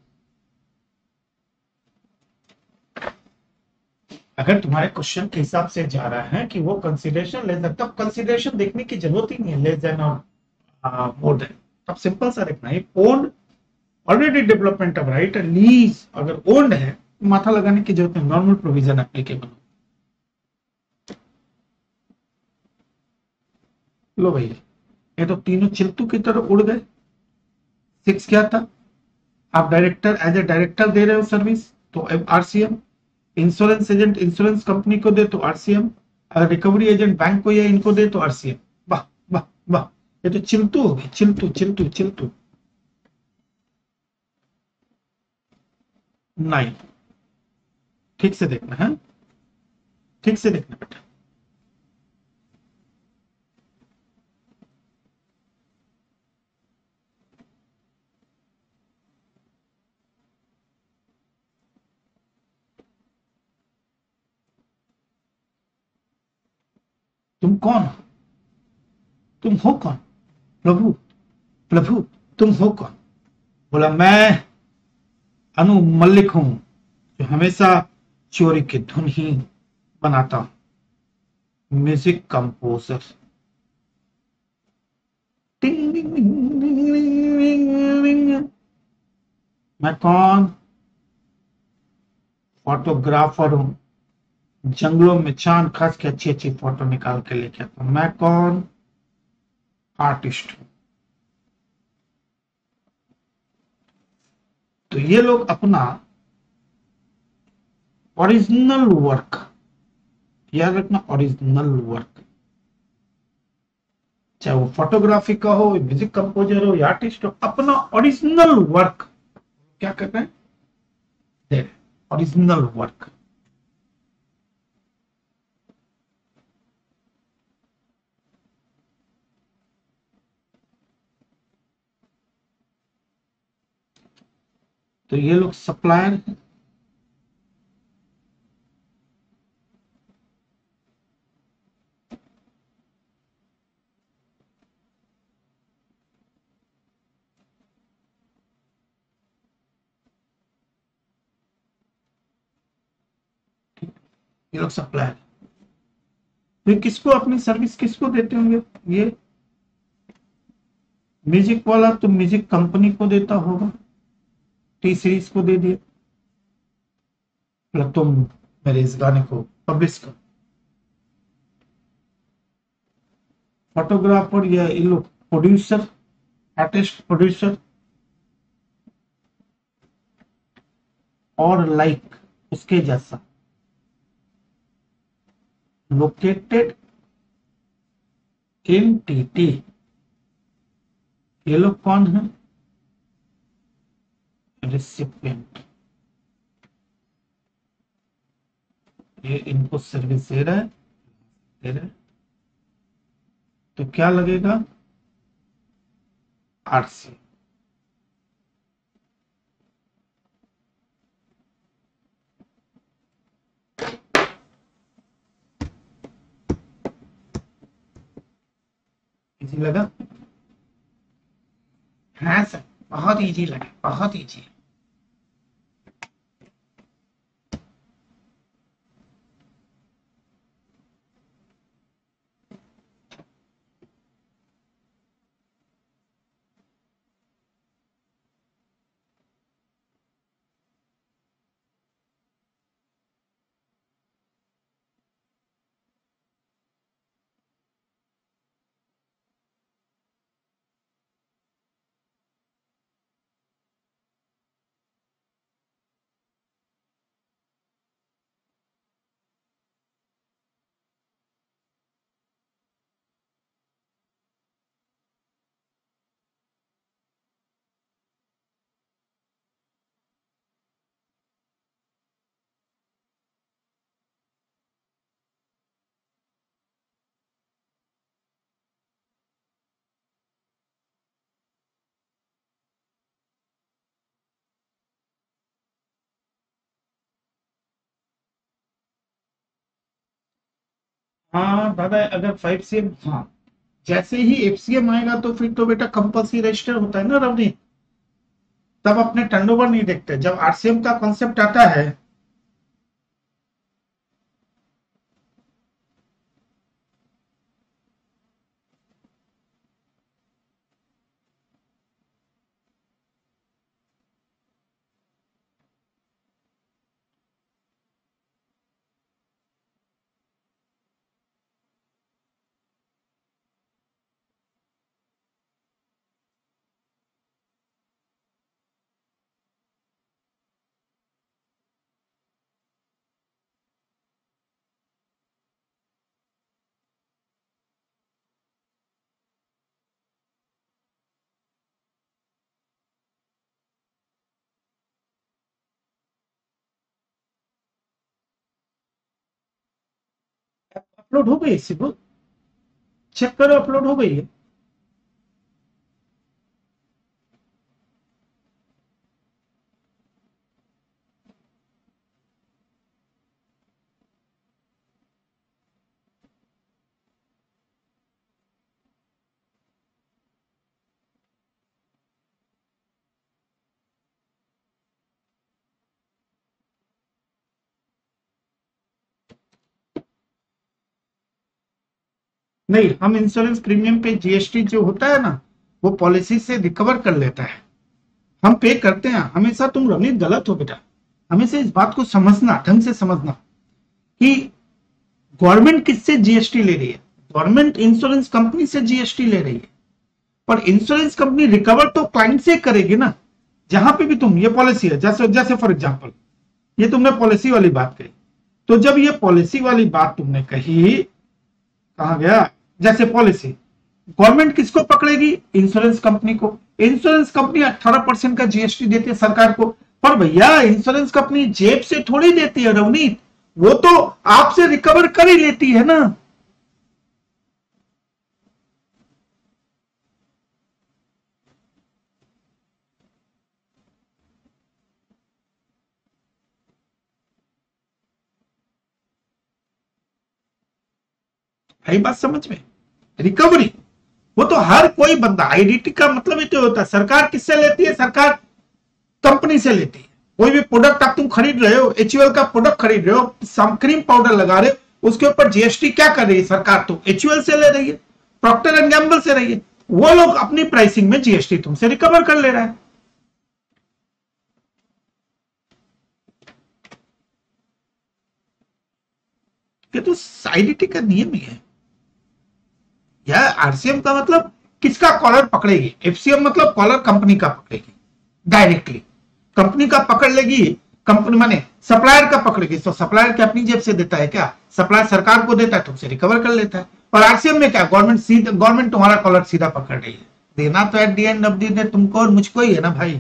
अगर तुम्हारे क्वेश्चन के हिसाब से जा रहा है कि वो कंसिडरेशन लेस देन, तब कंसिडरेशन देखने की जरूरत ही नहीं है, लेस देन और मोर देन। तब सिंपल सा देखना है owned already development of right, lease अगर ओन्ड है माथा लगाने की जरूरत है, नॉर्मल प्रोविजन एप्लीकेबल। लो भैया, ये तो तीनों चिंतु की तरह उड़ गए। 6 क्या था? आप डायरेक्टर, एज ए डायरेक्टर दे रहे हो सर्विस तो RCM, insurance agent insurance company को दे तो आरसीएम, अगर रिकवरी एजेंट बैंक को या इनको दे तो आरसीएम। वाह वाह वाह, ये तो चिंतु हो गई, चिंतु चिंतु चिंतु। नहीं, ठीक से देखना है, ठीक से देखना बेटा। तुम कौन हो? तुम हो कौन? प्रभु, प्रभु, तुम हो कौन? बोला मैं अनु मल्लिक हूं, जो हमेशा चोरी की धुन ही बनाता हूं, म्यूजिक कंपोजर। मैं कौन? फोटोग्राफर हूं, जंगलों में चांद खास के अच्छी अच्छी फोटो निकाल के लेके आता हूं। मैं कौन? आर्टिस्ट हूं। तो ये लोग अपना ओरिजिनल वर्क, याद रखना, ओरिजिनल वर्क, चाहे वो फोटोग्राफी का हो, म्यूजिक कंपोजर हो या आर्टिस्ट हो, अपना ओरिजिनल वर्क क्या कर रहे हैं? दे रहे, ओरिजिनल वर्क। तो ये लोग सप्लायर हैं। ये लोग सप्लायर। तो किसको अपनी सर्विस किसको देते होंगे? ये म्यूजिक वाला तो म्यूजिक कंपनी को देता होगा, टी सीरीज को दे दिया, मतलब तुम मेरे इस गाने को पब्लिश करो। फोटोग्राफर या ये लोग प्रोड्यूसर, आर्टिस्ट प्रोड्यूसर, और लाइक उसके जैसा लोकेटेड एंटिटी। ये लोग कौन है? रिसिपिएंट। ये इनको सर्विस दे रहा है, दे रहा है, तो क्या लगेगा? आरसी। इजी लगा? हाँ सर, बहुत इजी लगा, बहुत इजी। हाँ दादा, अगर 5 CM, हाँ, जैसे ही FCM आएगा तो फिर तो बेटा कंपल्सरी रजिस्टर होता है ना रवनी। तब अपने टर्नओवर नहीं देखते, जब RCM का कॉन्सेप्ट आता है। अपलोड हो गई सिबू, चेक करो अपलोड हो गई है। नहीं, हम इंश्योरेंस प्रीमियम पे GST जो होता है ना, वो पॉलिसी से रिकवर कर लेता है। हम पे करते हैं हमेशा। तुम रवनीत गलत हो बेटा, हमेशा इस बात को समझना, ढंग से समझना कि गवर्नमेंट किससे GST ले रही है। गवर्नमेंट इंश्योरेंस कंपनी से GST ले रही है, पर इंश्योरेंस कंपनी रिकवर तो क्लाइंट से करेगी ना। जहां पे भी तुम, ये पॉलिसी है, जैसे जैसे फॉर एग्जांपल ये तुमने पॉलिसी वाली बात कही, तो जब ये पॉलिसी वाली बात तुमने कही, कहा गया, जैसे पॉलिसी, गवर्नमेंट किसको पकड़ेगी? इंश्योरेंस कंपनी को। इंश्योरेंस कंपनी 18% का GST देती है सरकार को। पर भैया इंश्योरेंस कंपनी जेब से थोड़ी देती है रवनीत, वो तो आपसे रिकवर कर ही लेती है ना। है बात समझ में? रिकवरी, वो तो हर कोई बंदा, IDT का मतलब ही तो होता है। सरकार किससे लेती है? सरकार कंपनी से लेती है। कोई भी प्रोडक्ट आप तुम खरीद रहे हो, HUL का प्रोडक्ट खरीद रहे हो, क्रीम पाउडर लगा रहे हो, उसके ऊपर GST क्या कर रही है सरकार? तो HUL से ले रही है, प्रॉक्टर एंड गैम्बल से रही है। वो लोग अपनी प्राइसिंग में GST तुमसे रिकवर कर ले रहा है। ये तो IDT का नियम ही है। या RCM का मतलब किसका कॉलर पकड़ेगी, FCM मतलब कॉलर कंपनी का पकड़ेगी डायरेक्टली। कंपनी का पकड़ लेगी, कंपनी माने सप्लायर का पकड़ेगी, तो सप्लायर क्या अपनी जेब से देता है क्या? सप्लायर सरकार को देता है, तुमसे रिकवर कर लेता है। और RCM में क्या, गवर्नमेंट तुम्हारा कॉलर सीधा पकड़ रही है। देना तो at the end of the day तुमको और मुझको ही है ना भाई।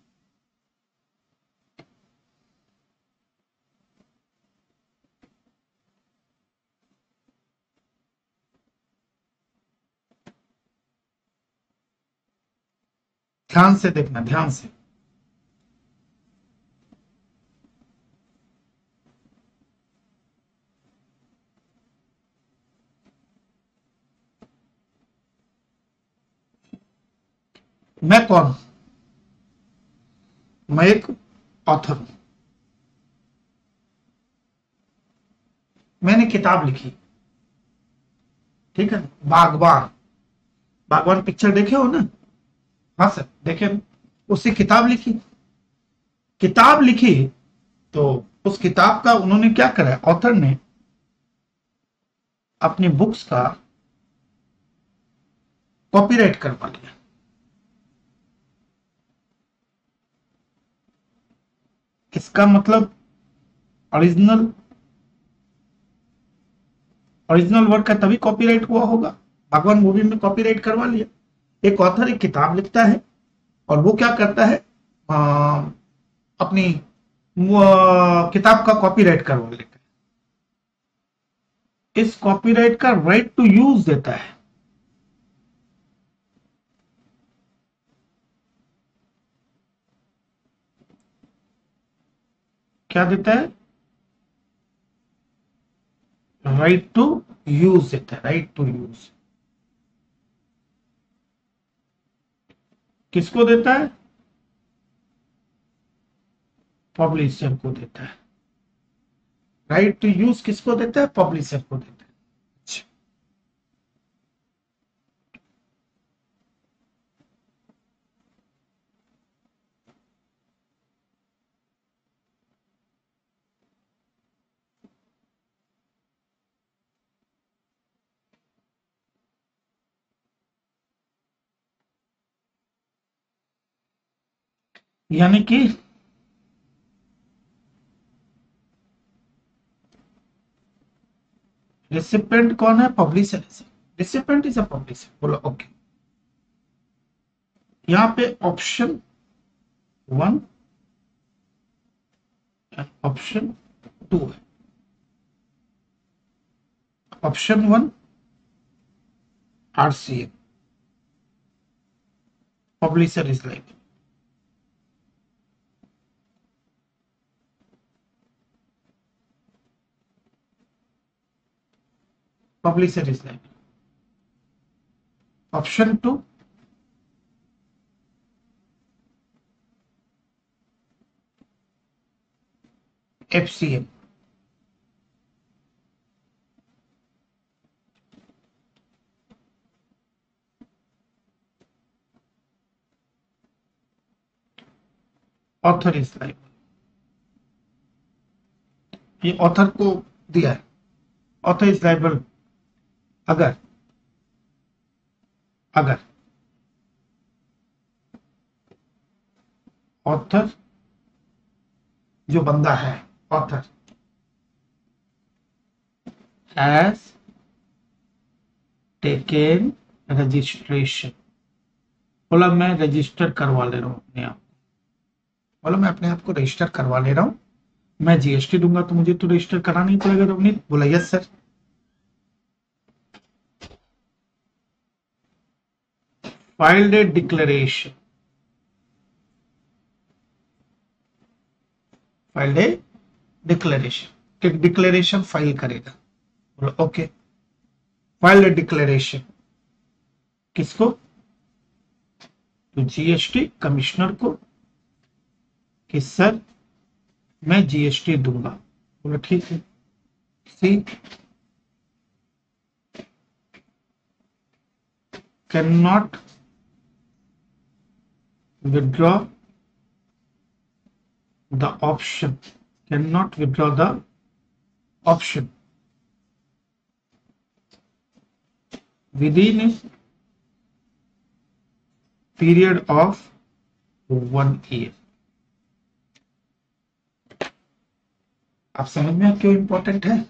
ध्यान से देखना, ध्यान से। मैं कौन हूं? मैं एक ऑथर हूं। मैंने किताब लिखी, ठीक है। बागवान, बागवान पिक्चर देखे हो ना? हाँ सर, देखे ना? उससे किताब लिखी, किताब लिखी। तो उस किताब का उन्होंने क्या करा, ऑथर ने अपनी बुक्स का कॉपीराइट करवा लिया। इसका मतलब ओरिजिनल, ओरिजिनल वर्क का तभी कॉपीराइट हुआ होगा। भगवान मूवी में कॉपीराइट करवा लिया। एक ऑथर एक किताब लिखता है और वो क्या करता है, अपनी किताब का कॉपीराइट करवा लेता है। इस कॉपीराइट का राइट टू यूज देता है। क्या देता है? राइट टू यूज देता है, राइट टू यूज। किसको देता है? पब्लिशर को देता है। राइट टू यूज किसको देता है? पब्लिशर को देता है। अच्छा। यानी कि रिसिपेंट कौन है? पब्लिशर है। रिसिपेंट इज अ पब्लिशर, बोलो ओके। यहां पे option one and option two है। Option one RCM, publisher is like, publisher is like. Option two FCM, author is like. ये ऑथर को दिया है। ऑथर इज लाइबल अगर, अगर ऑथर, जो बंदा है ऑथर, हैज टेकन रजिस्ट्रेशन, बोला मैं रजिस्टर करवा ले रहा हूं अपने आप, बोला मैं अपने आप को रजिस्टर करवा ले रहा हूं, मैं जीएसटी दूंगा तो मुझे तो रजिस्टर कराना ही पड़ेगा रवनीत। बोला yes sir. Filed a declaration, filed a declaration, एक डिक्लेरेशन फाइल करेगा। बोला ओके। फाइल्ड ए डिक्लेरेशन किसको? तो जीएसटी कमिश्नर को, कि सर मैं जीएसटी दूंगा। बोला ठीक है। She can not withdraw the option, cannot withdraw the option within a period of 1 year। आप समझ में क्यों इंपॉर्टेंट है?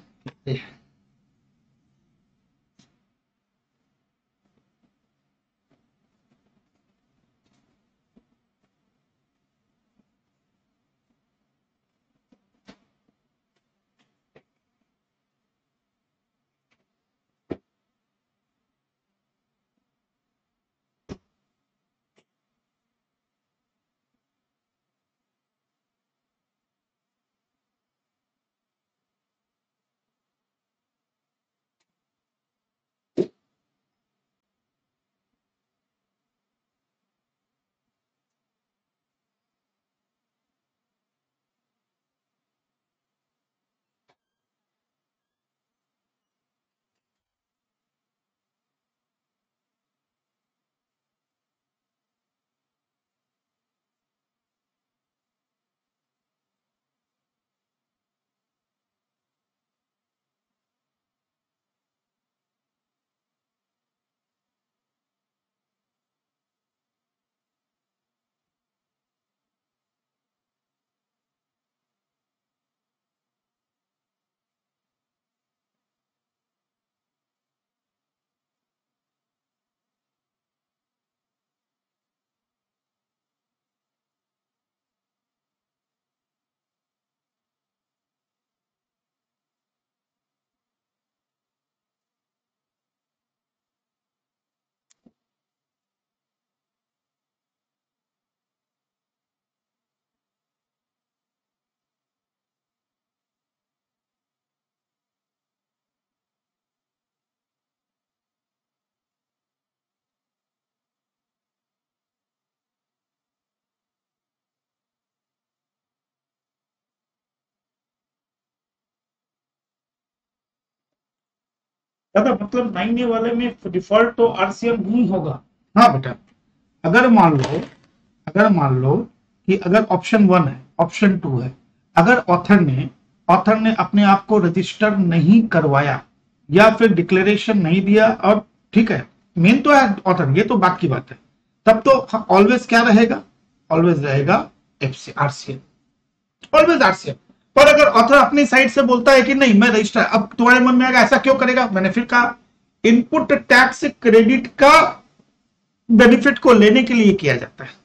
दादा मतलब 9A वाले में डिफॉल्ट तो आरसीएम नहीं होगा। हाँ बेटा, अगर मान लो, अगर मान लो कि अगर ऑप्शन 1 है, ऑप्शन 2 है, अगर ऑथर ने अपने आप को रजिस्टर नहीं करवाया या फिर डिक्लेरेशन नहीं दिया, और ठीक है, मेन तो है ऑथर, ये तो बात की बात है, तब तो ऑलवेज क्या रहेगा, ऑलवेज रहेगा एफसी आरसीएम, ऑलवेज आरसीएम। पर अगर ऑथर अपनी साइड से बोलता है कि नहीं मैं रजिस्टर, अब तुम्हारे मन में आएगा ऐसा क्यों करेगा, मैंने फिर कहा इनपुट टैक्स क्रेडिट का बेनिफिट को लेने के लिए किया जाता है।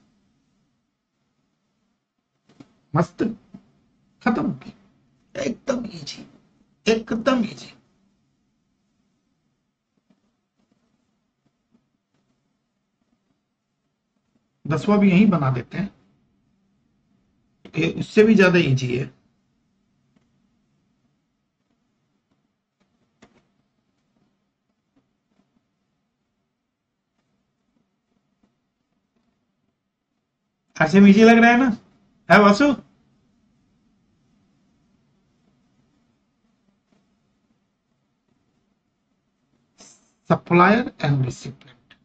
मस्त, खत्म हो गया, एकदम इजी, एकदम इजी। 10वां भी यही बना देते हैं, ये उससे भी ज्यादा इजी है। ऐसे में इजी लग रहा है ना, है Vasu? Supplier and recipient,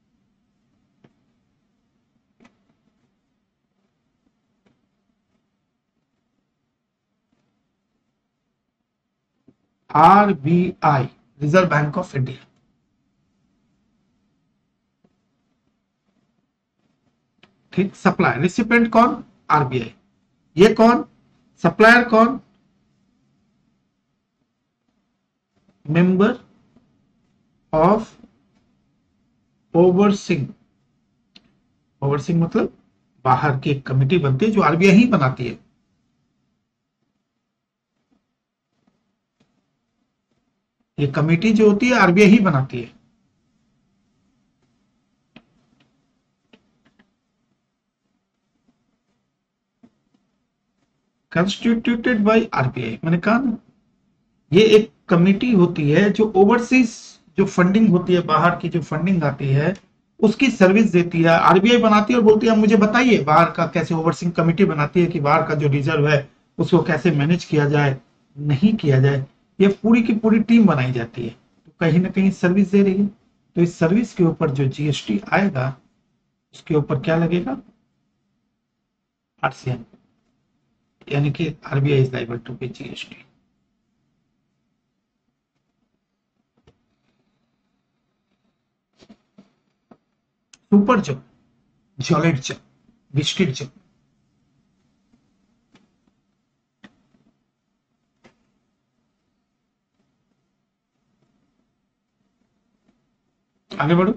RBI, Reserve Bank of India. ठीक, सप्लायर, रिसिपिएंट कौन, आरबीआई। ये कौन, सप्लायर कौन, मेंबर ऑफ ओवरसिंग। ओवरसिंग मतलब बाहर की एक कमेटी बनती है जो आरबीआई ही बनाती है। ये कमेटी जो होती है आरबीआई ही बनाती है। कंस्टिट्यूटेड बाय आरबीआई, मैंने कहा ना, ये एक कमेटी होती है जो ओवरसीज, जो फंडिंग होती है, बाहर की जो फंडिंग आती है उसकी सर्विस देती है, आरबीआई बनाती है और बोलती है मुझे बताइए बाहर का कैसे, ओवरसीइंग कमेटी बनाती है कि बाहर का जो रिजर्व है उसको कैसे मैनेज किया जाए, नहीं किया जाए, ये पूरी की पूरी टीम बनाई जाती है, तो कहीं ना कहीं सर्विस दे रही है, तो इस सर्विस के ऊपर जो जीएसटी आएगा उसके ऊपर क्या लगेगा, आरसीएम, यानी कि RBI is liable to pay GST. Super जब, जॉलिड जब, बिस्किट जब। आगे बढ़ो।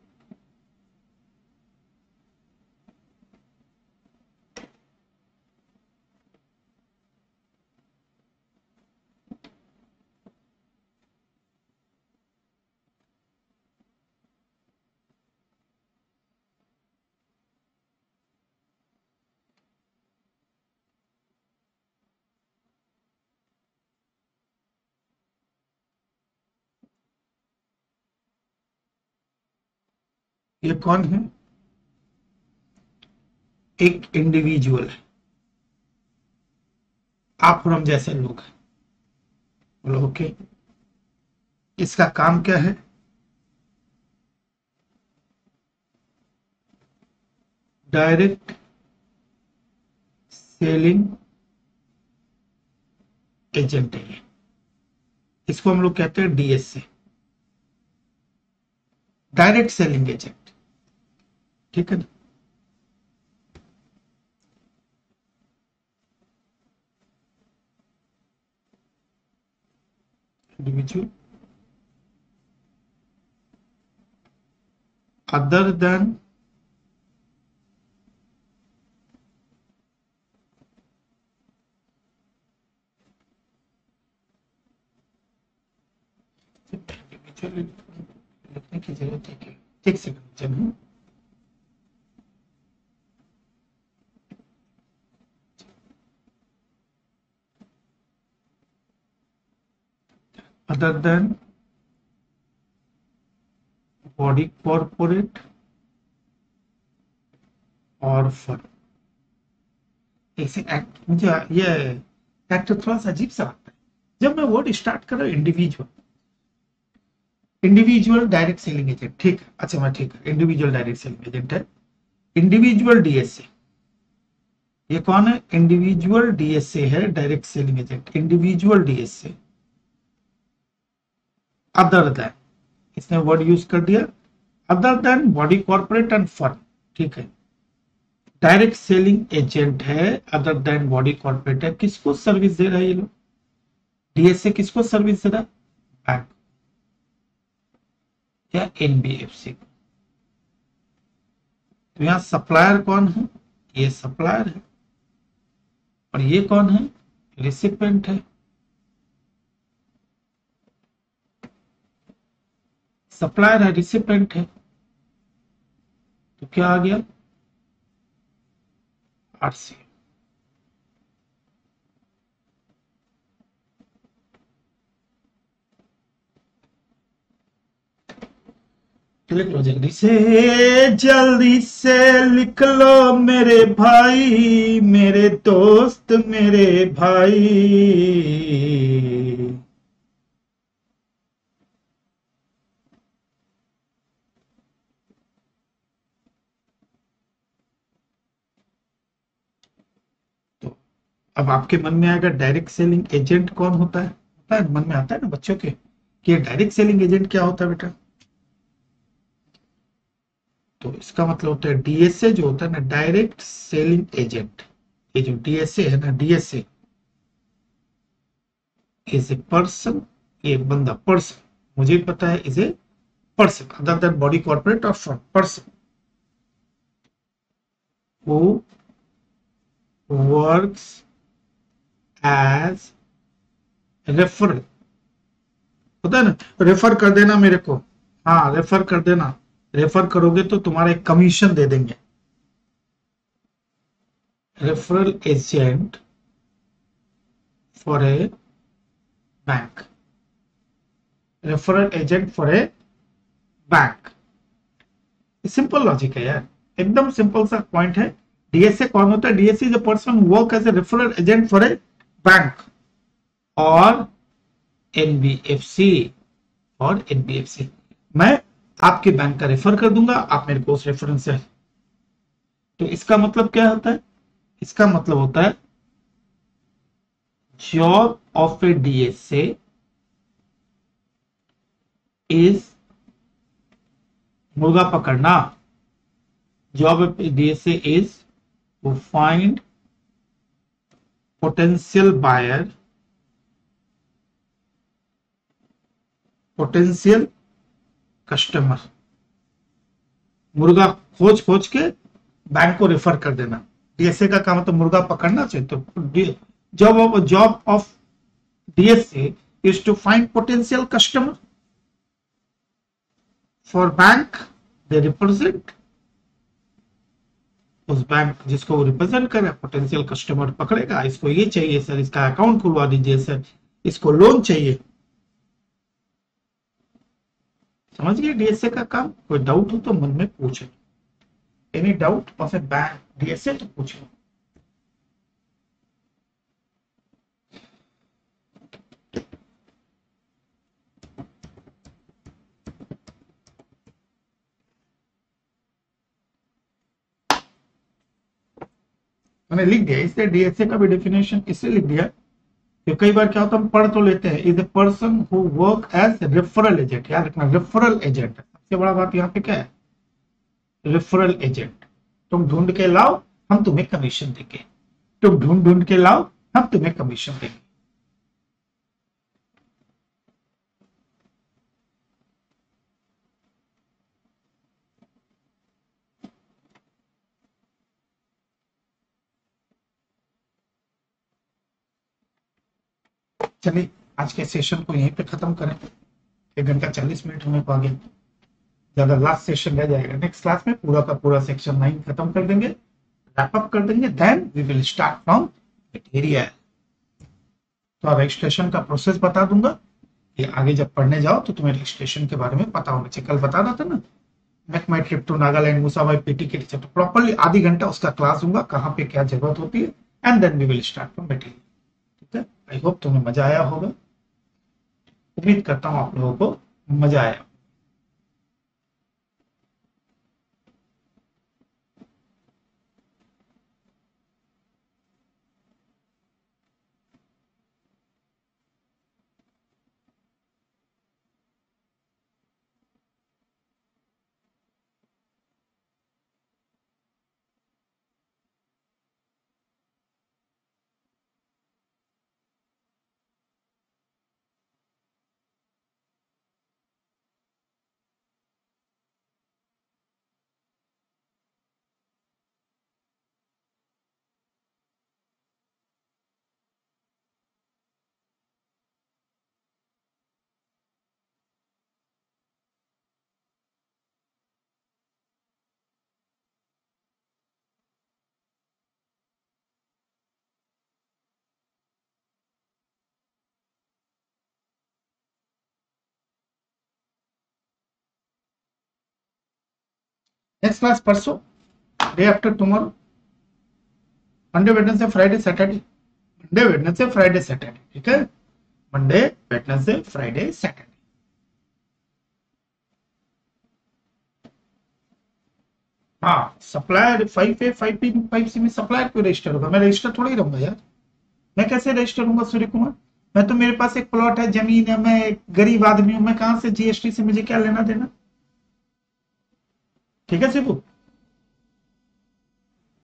ये कौन है, एक इंडिविजुअल है, आप और हम जैसे लोग हैं, बोलो ओके। इसका काम क्या है, डायरेक्ट सेलिंग एजेंट है, इसको हम लोग कहते हैं डीएसए, डायरेक्ट सेलिंग एजेंट, ठीक है ना। इंडिविजुअल अदर देन इंडिविजुअल, लिखने की जरूरत है क्या, एक सेकंड चलो। अदर देन बॉडी कॉर्पोरेट और फर्म, ऐसे एक्ट, मुझे ये एक्ट थोड़ा सा अजीब सा लगता है जब मैं वर्ड स्टार्ट कर रहा हूँ individual, individual direct selling agent, ठीक है, अच्छा मैं ठीक है, इंडिविजुअल डायरेक्ट सेलिंग एजेंट है। इंडिविजुअल डीएसए, ये कौन है? इंडिविजुअल डीएसए है direct selling agent, individual DSA. Other than, इसने वर्ड यूज कर दिया, other than body corporate and firm, ठीक है। डायरेक्ट सेलिंग एजेंट है, अदर देन बॉडी कॉर्पोरेट है, किसको सर्विस दे रहा है ये लोग? डीएसए किसको सर्विस दे रहा है? बैंक या एनबीएफसी। तो यहां सप्लायर कौन है? ये सप्लायर है, और ये कौन है? रिसिपेंट है। सप्लायर है, रिसिपेंट है, तो क्या आ गया? आरसी। लिख लो जल्दी से, जल्दी से लिख लो मेरे भाई, मेरे दोस्त, मेरे भाई। तो अब आपके मन में आएगा डायरेक्ट सेलिंग एजेंट कौन होता है मन में आता है ना बच्चों के, कि डायरेक्ट सेलिंग एजेंट क्या होता है बेटा? तो इसका मतलब होता है डीएसए जो होता है ना, डायरेक्ट सेलिंग एजेंट। ये जो डीएसए है ना, डीएसए इज ए पर्सन, ये बंदा पर्सन, मुझे पता है, is a person other than body corporate और firm, person who works as referral, होता है ना, रेफर कर देना मेरे को, हाँ रेफर कर देना, रेफर करोगे तो तुम्हारा एक कमीशन दे देंगे। Referral agent for a bank, referral agent for a bank. Simple logic है यार, एकदम सिंपल सा पॉइंट है। डीएसए कौन होता है? DSA is a person work as a referral agent for a bank और एनबीएफसी, और एनबीएफसी मैं आपके बैंक का रेफर कर दूंगा, आप मेरे को उस रेफरेंस से। तो इसका मतलब क्या होता है? इसका मतलब होता है job of a DSA is मुर्गा पकड़ना, job of a DSA is to find potential buyer, potential customer, मुर्गा खोज खोज के बैंक को रेफर कर देना। डीएसए का काम तो मुर्गा पकड़ना चाहिए। तो job of DSA is to find potential customer for bank they represent, उस बैंक जिसको वो रिप्रेजेंट करे, पोटेंशियल कस्टमर पकड़ेगा, इसको ये चाहिए सर, इसका अकाउंट खुलवा दीजिए सर, इसको लोन चाहिए। समझ गए डीएसए का काम? कोई डाउट हो तो मन में पूछे, any doubt of a bank DSA तो पूछो। मैंने लिख दिया, इसलिए डीएसए का भी डेफिनेशन इसलिए लिख दिया कि कई बार क्या होता है हम पढ़ तो लेते हैं, is a person who work as referral agent. याद रखना, रेफरल एजेंट सबसे बड़ा बात यहाँ पे क्या है? Referral agent. तुम ढूंढ के लाओ, हम तुम्हें कमीशन देंगे, तुम ढूंढ ढूंढ के लाओ, हम तुम्हें कमीशन देंगे। चलिए आज के सेशन को यहीं पे खत्म करें, 1 घंटा 40 मिनट होने को आ गया, ज्यादा लास्ट सेशन रह जाएगा। नेक्स्ट क्लास में पूरा का पूरा सेक्शन 9 खत्म कर देंगे, रैप अप कर देंगे, then we will start from material. तो रजिस्ट्रेशन का प्रोसेस बता दूंगा कि आगे जब पढ़ने जाओ तो तुम्हें रजिस्ट्रेशन के बारे में पता होना चाहिए। कल बता रहा था ना, make my trip to Nagaland Musabhai PT के टीचर, तो प्रॉपरली आधी घंटा उसका क्लास दूंगा, कहाँ पे क्या जरूरत होती है, and then we will start from material. ठीक है, आई होप तुम्हें मजा आया होगा, उम्मीद करता हूँ आप लोगों को मजा आया। नेक्स्ट क्लास परसों, day after tomorrow, Monday Wednesday Friday Saturday, Monday Wednesday Friday Saturday, ठीक है, मंडे वेडनेसडे फ्राइडे सैटरडे। हाँ, सप्लायर 5A 5B 5C में सप्लायर क्यों रजिस्टर होगा? मैं रजिस्टर थोड़ी रहूंगा यार, मैं कैसे रजिस्टर हूँ सूर्य कुमार? मैं तो, मेरे पास एक प्लॉट है, जमीन है, मैं एक गरीब आदमी हूं, मैं कहां से जीएसटी से मुझे क्या लेना देना? ठीक है शिबू।